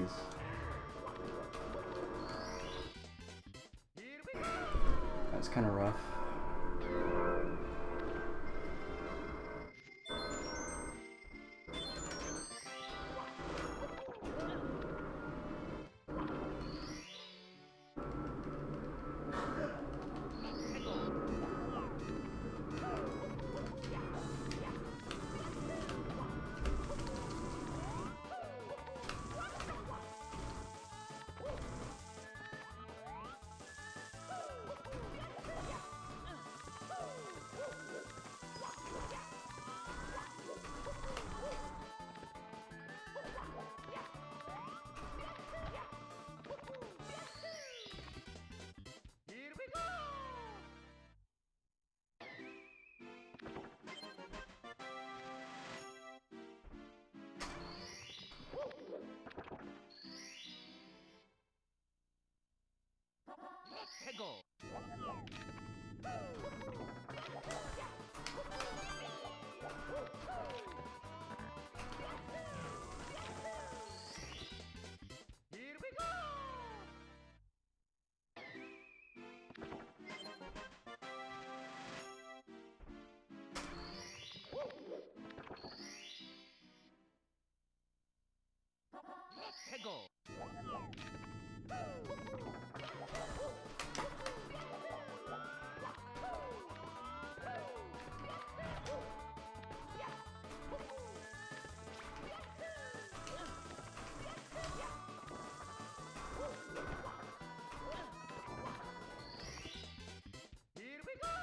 Speaker 1: Here we go.
Speaker 3: That's kind of rough.
Speaker 1: Here we go. Let's go. Here we go. Let's go. Here we go.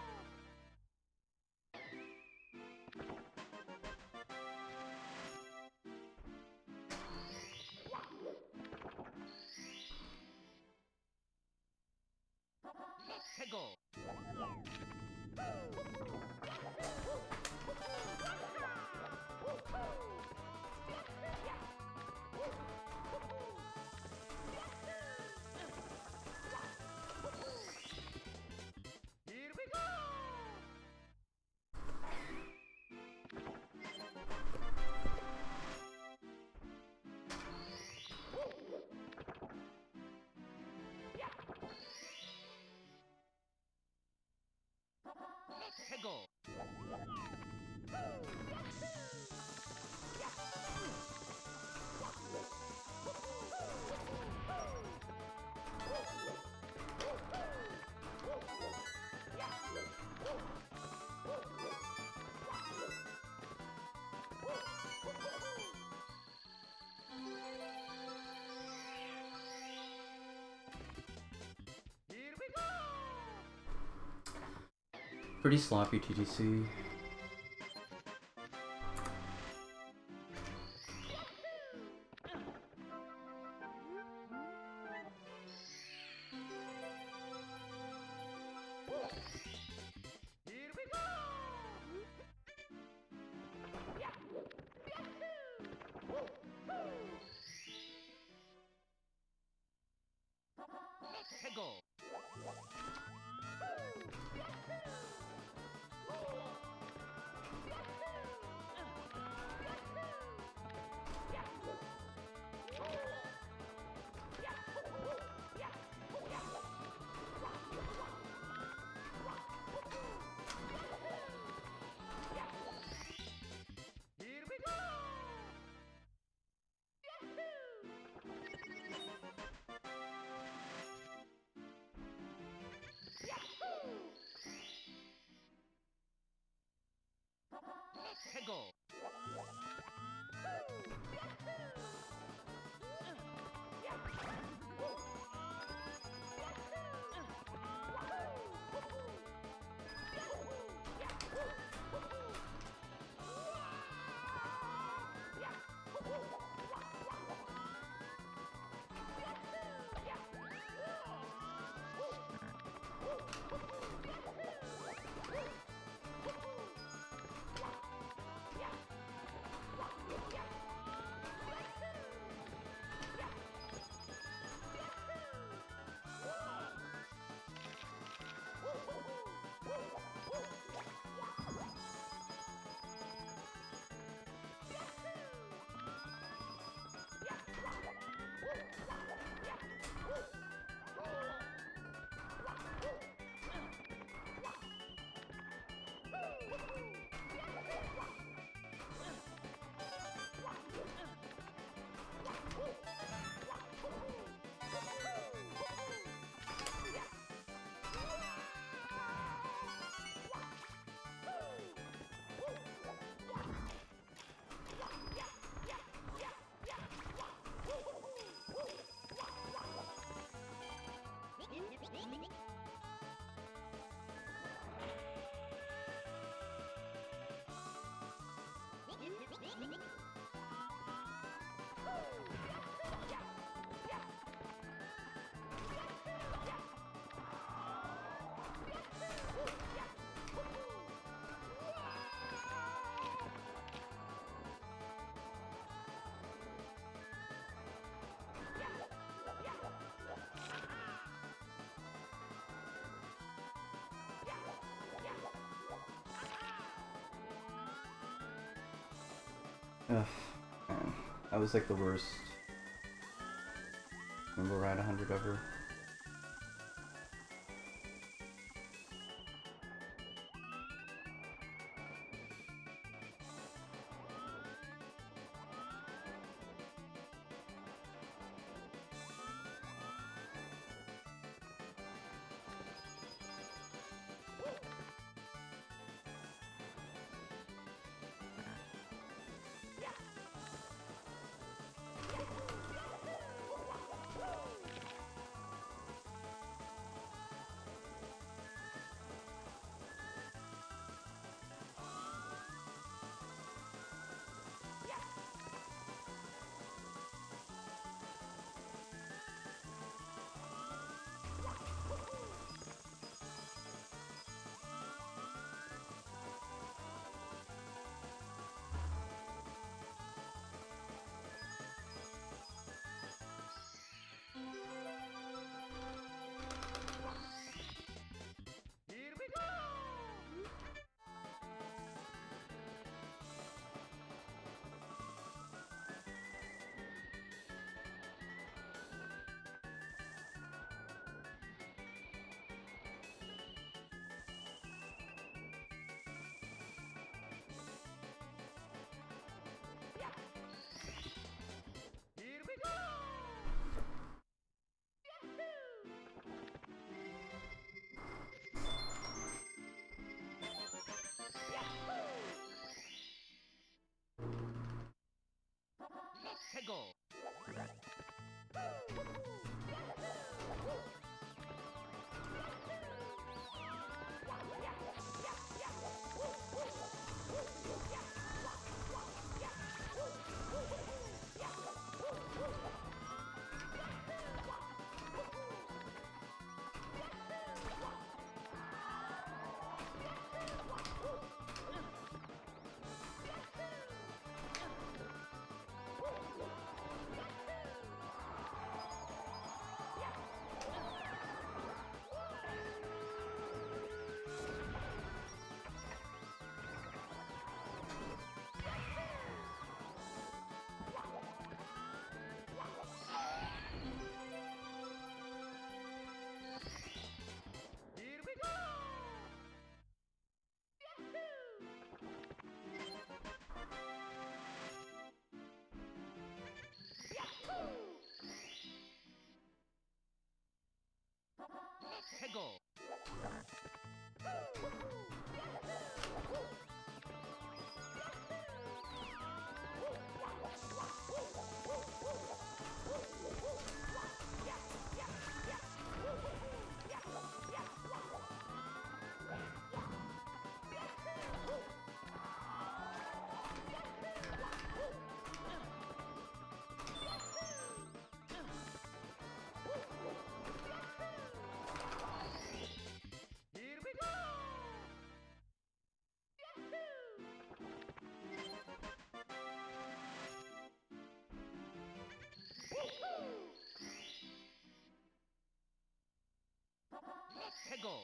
Speaker 1: Let's go. Here we go. Let's go. Here we go.
Speaker 3: Pretty sloppy T T C.
Speaker 1: Here we go. Let's go. Here we go.
Speaker 3: Ugh, man. That was like the worst Rainbow Ride one hundred ever.
Speaker 1: Here we go! Here we go! Let's go! Here we go! Let's go! Here we go! Let's go!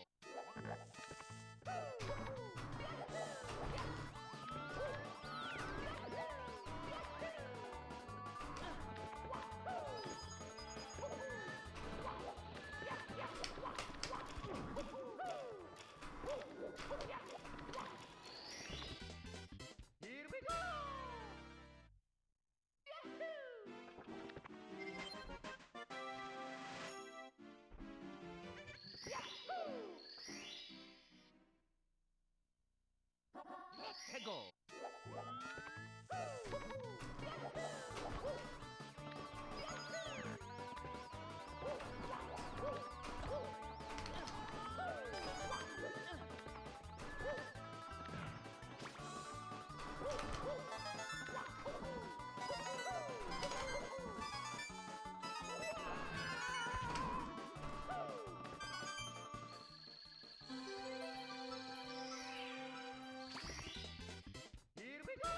Speaker 1: Peggle. Here we go!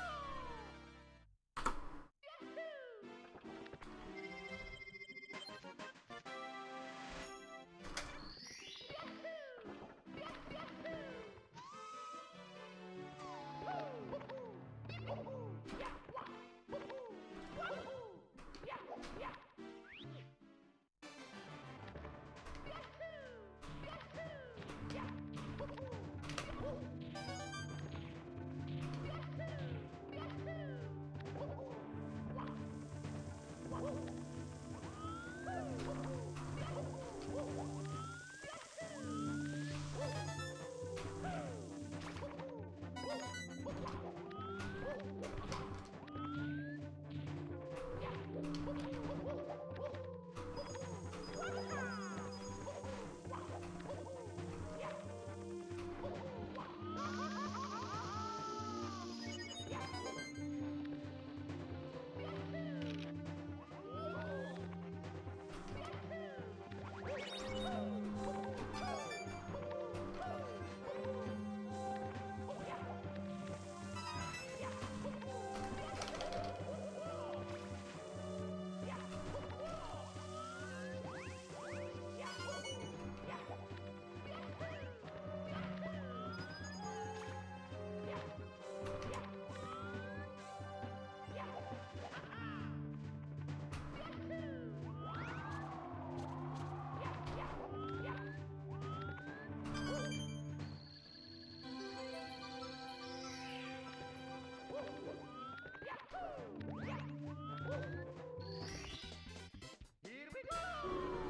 Speaker 1: Here we go!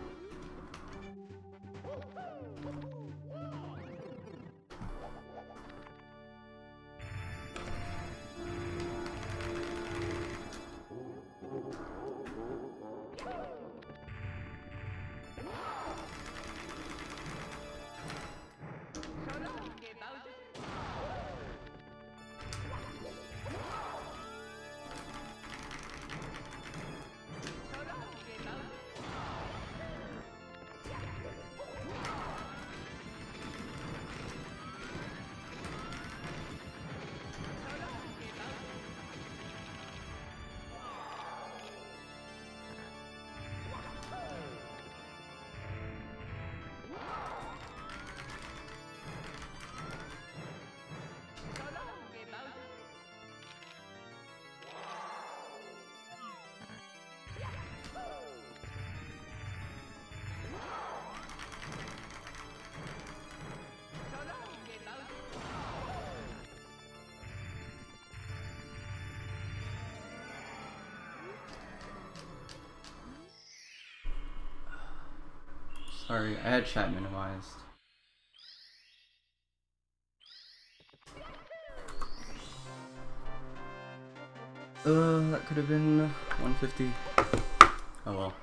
Speaker 3: Sorry, I had chat minimized. Uh, that could have been one fifty. Oh well.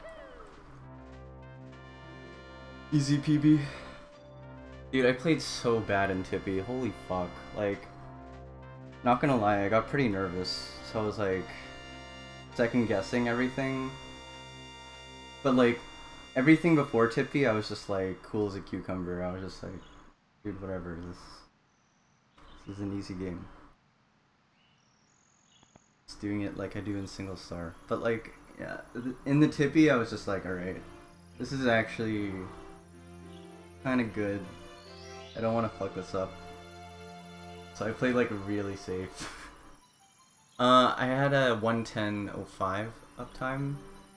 Speaker 3: Easy P B. Dude, I played so bad in Tippy. Holy fuck. Like, not gonna lie, I got pretty nervous. So I was like, second guessing everything. But like, everything before Tippy, I was just like, cool as a cucumber. I was just like, dude, whatever. This, this is an easy game. Just doing it like I do in Single Star. But like, yeah, in the Tippy, I was just like, alright, this is actually kind of good. I don't want to fuck this up. So I played like really safe. uh, I had a one ten oh five uptime.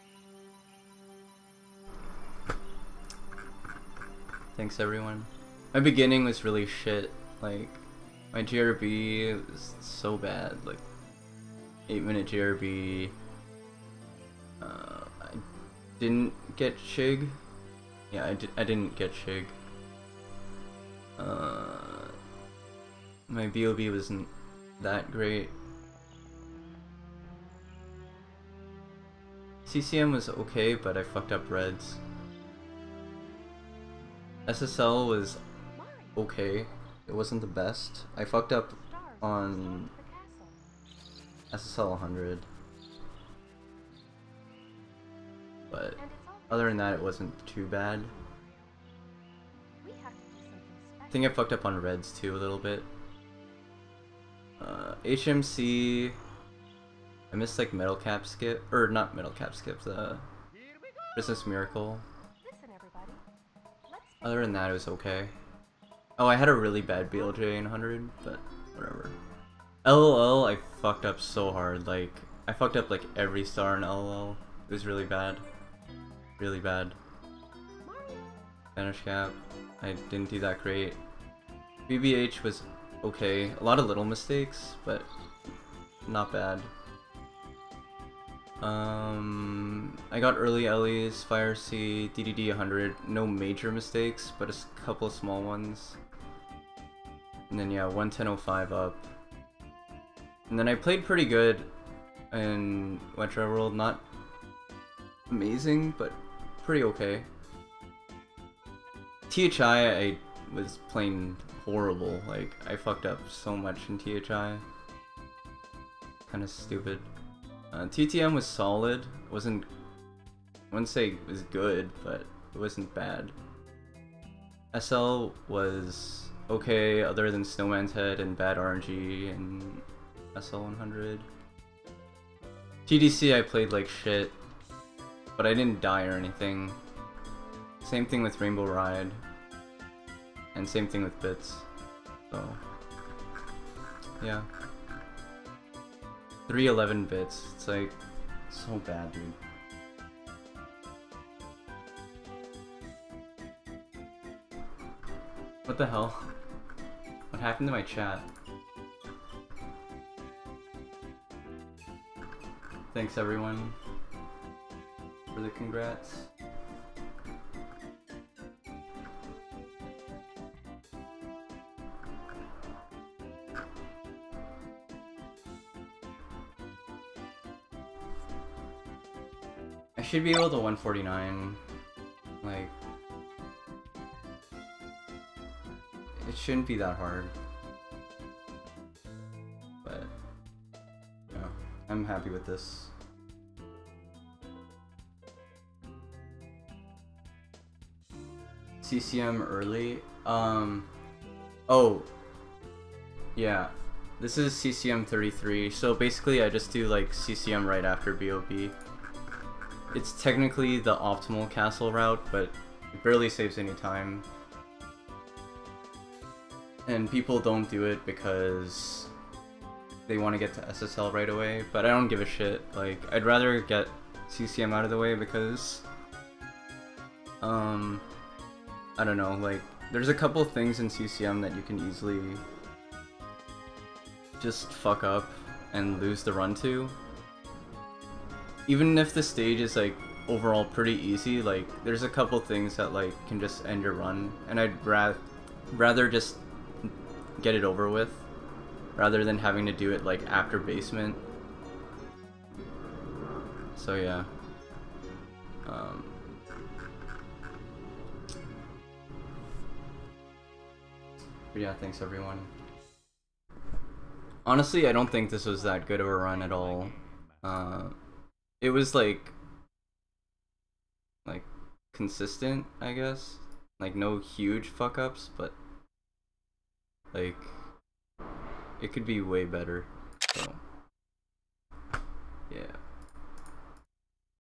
Speaker 3: Thanks everyone. My beginning was really shit. Like, my G R B was so bad. Like, eight minute G R B. Uh, I didn't get Shig. Yeah, I, did, I didn't get Shig. Uh, my B O B wasn't that great. C C M was okay, but I fucked up reds. S S L was okay. It wasn't the best. I fucked up on S S L one hundred. But other than that, it wasn't too bad. I think I fucked up on reds too a little bit. Uh, H M C, I missed like metal cap skip, or not metal cap skip, the Business Miracle. Other than that, it was okay. Oh, I had a really bad B L J in one hundred, but whatever. L O L, I fucked up so hard. Like, I fucked up like every star in L O L. It was really bad. Really bad. Spanish cap, I didn't do that great. B B H was okay. A lot of little mistakes, but not bad. Um, I got early Ellie's, Fire C, D D D one hundred. No major mistakes, but a couple small ones. And then yeah, one ten oh five up. And then I played pretty good in Retro World. Not amazing, but pretty okay. T H I, I was playing horrible. Like, I fucked up so much in T H I. Kinda stupid. Uh, T T M was solid. It wasn't, I wouldn't say it was good, but it wasn't bad. S L was okay, other than Snowman's Head and bad R N G and S L one hundred. T D C I played like shit, but I didn't die or anything. Same thing with Rainbow Ride. And same thing with Bits. So, yeah. three eleven bits. It's like, so bad, dude. What the hell? What happened to my chat? Thanks everyone for the congrats. I should be able to one forty-nine, like, it shouldn't be that hard, but, yeah, I'm happy with this. C C M early, um, oh, yeah, this is C C M thirty-three, so basically I just do like C C M right after B O B. It's technically the optimal castle route, but it barely saves any time. And people don't do it because they want to get to S S L right away, but I don't give a shit. Like, I'd rather get C C M out of the way because, um, I don't know, like, there's a couple things in C C M that you can easily just fuck up and lose the run to. Even if the stage is like overall pretty easy, like there's a couple things that like can just end your run, and I'd ra rather just get it over with rather than having to do it like after basement. So yeah. Um, but yeah, thanks everyone. Honestly, I don't think this was that good of a run at all. Uh, It was like, like, consistent, I guess. Like, no huge fuck-ups, but, like, it could be way better, so.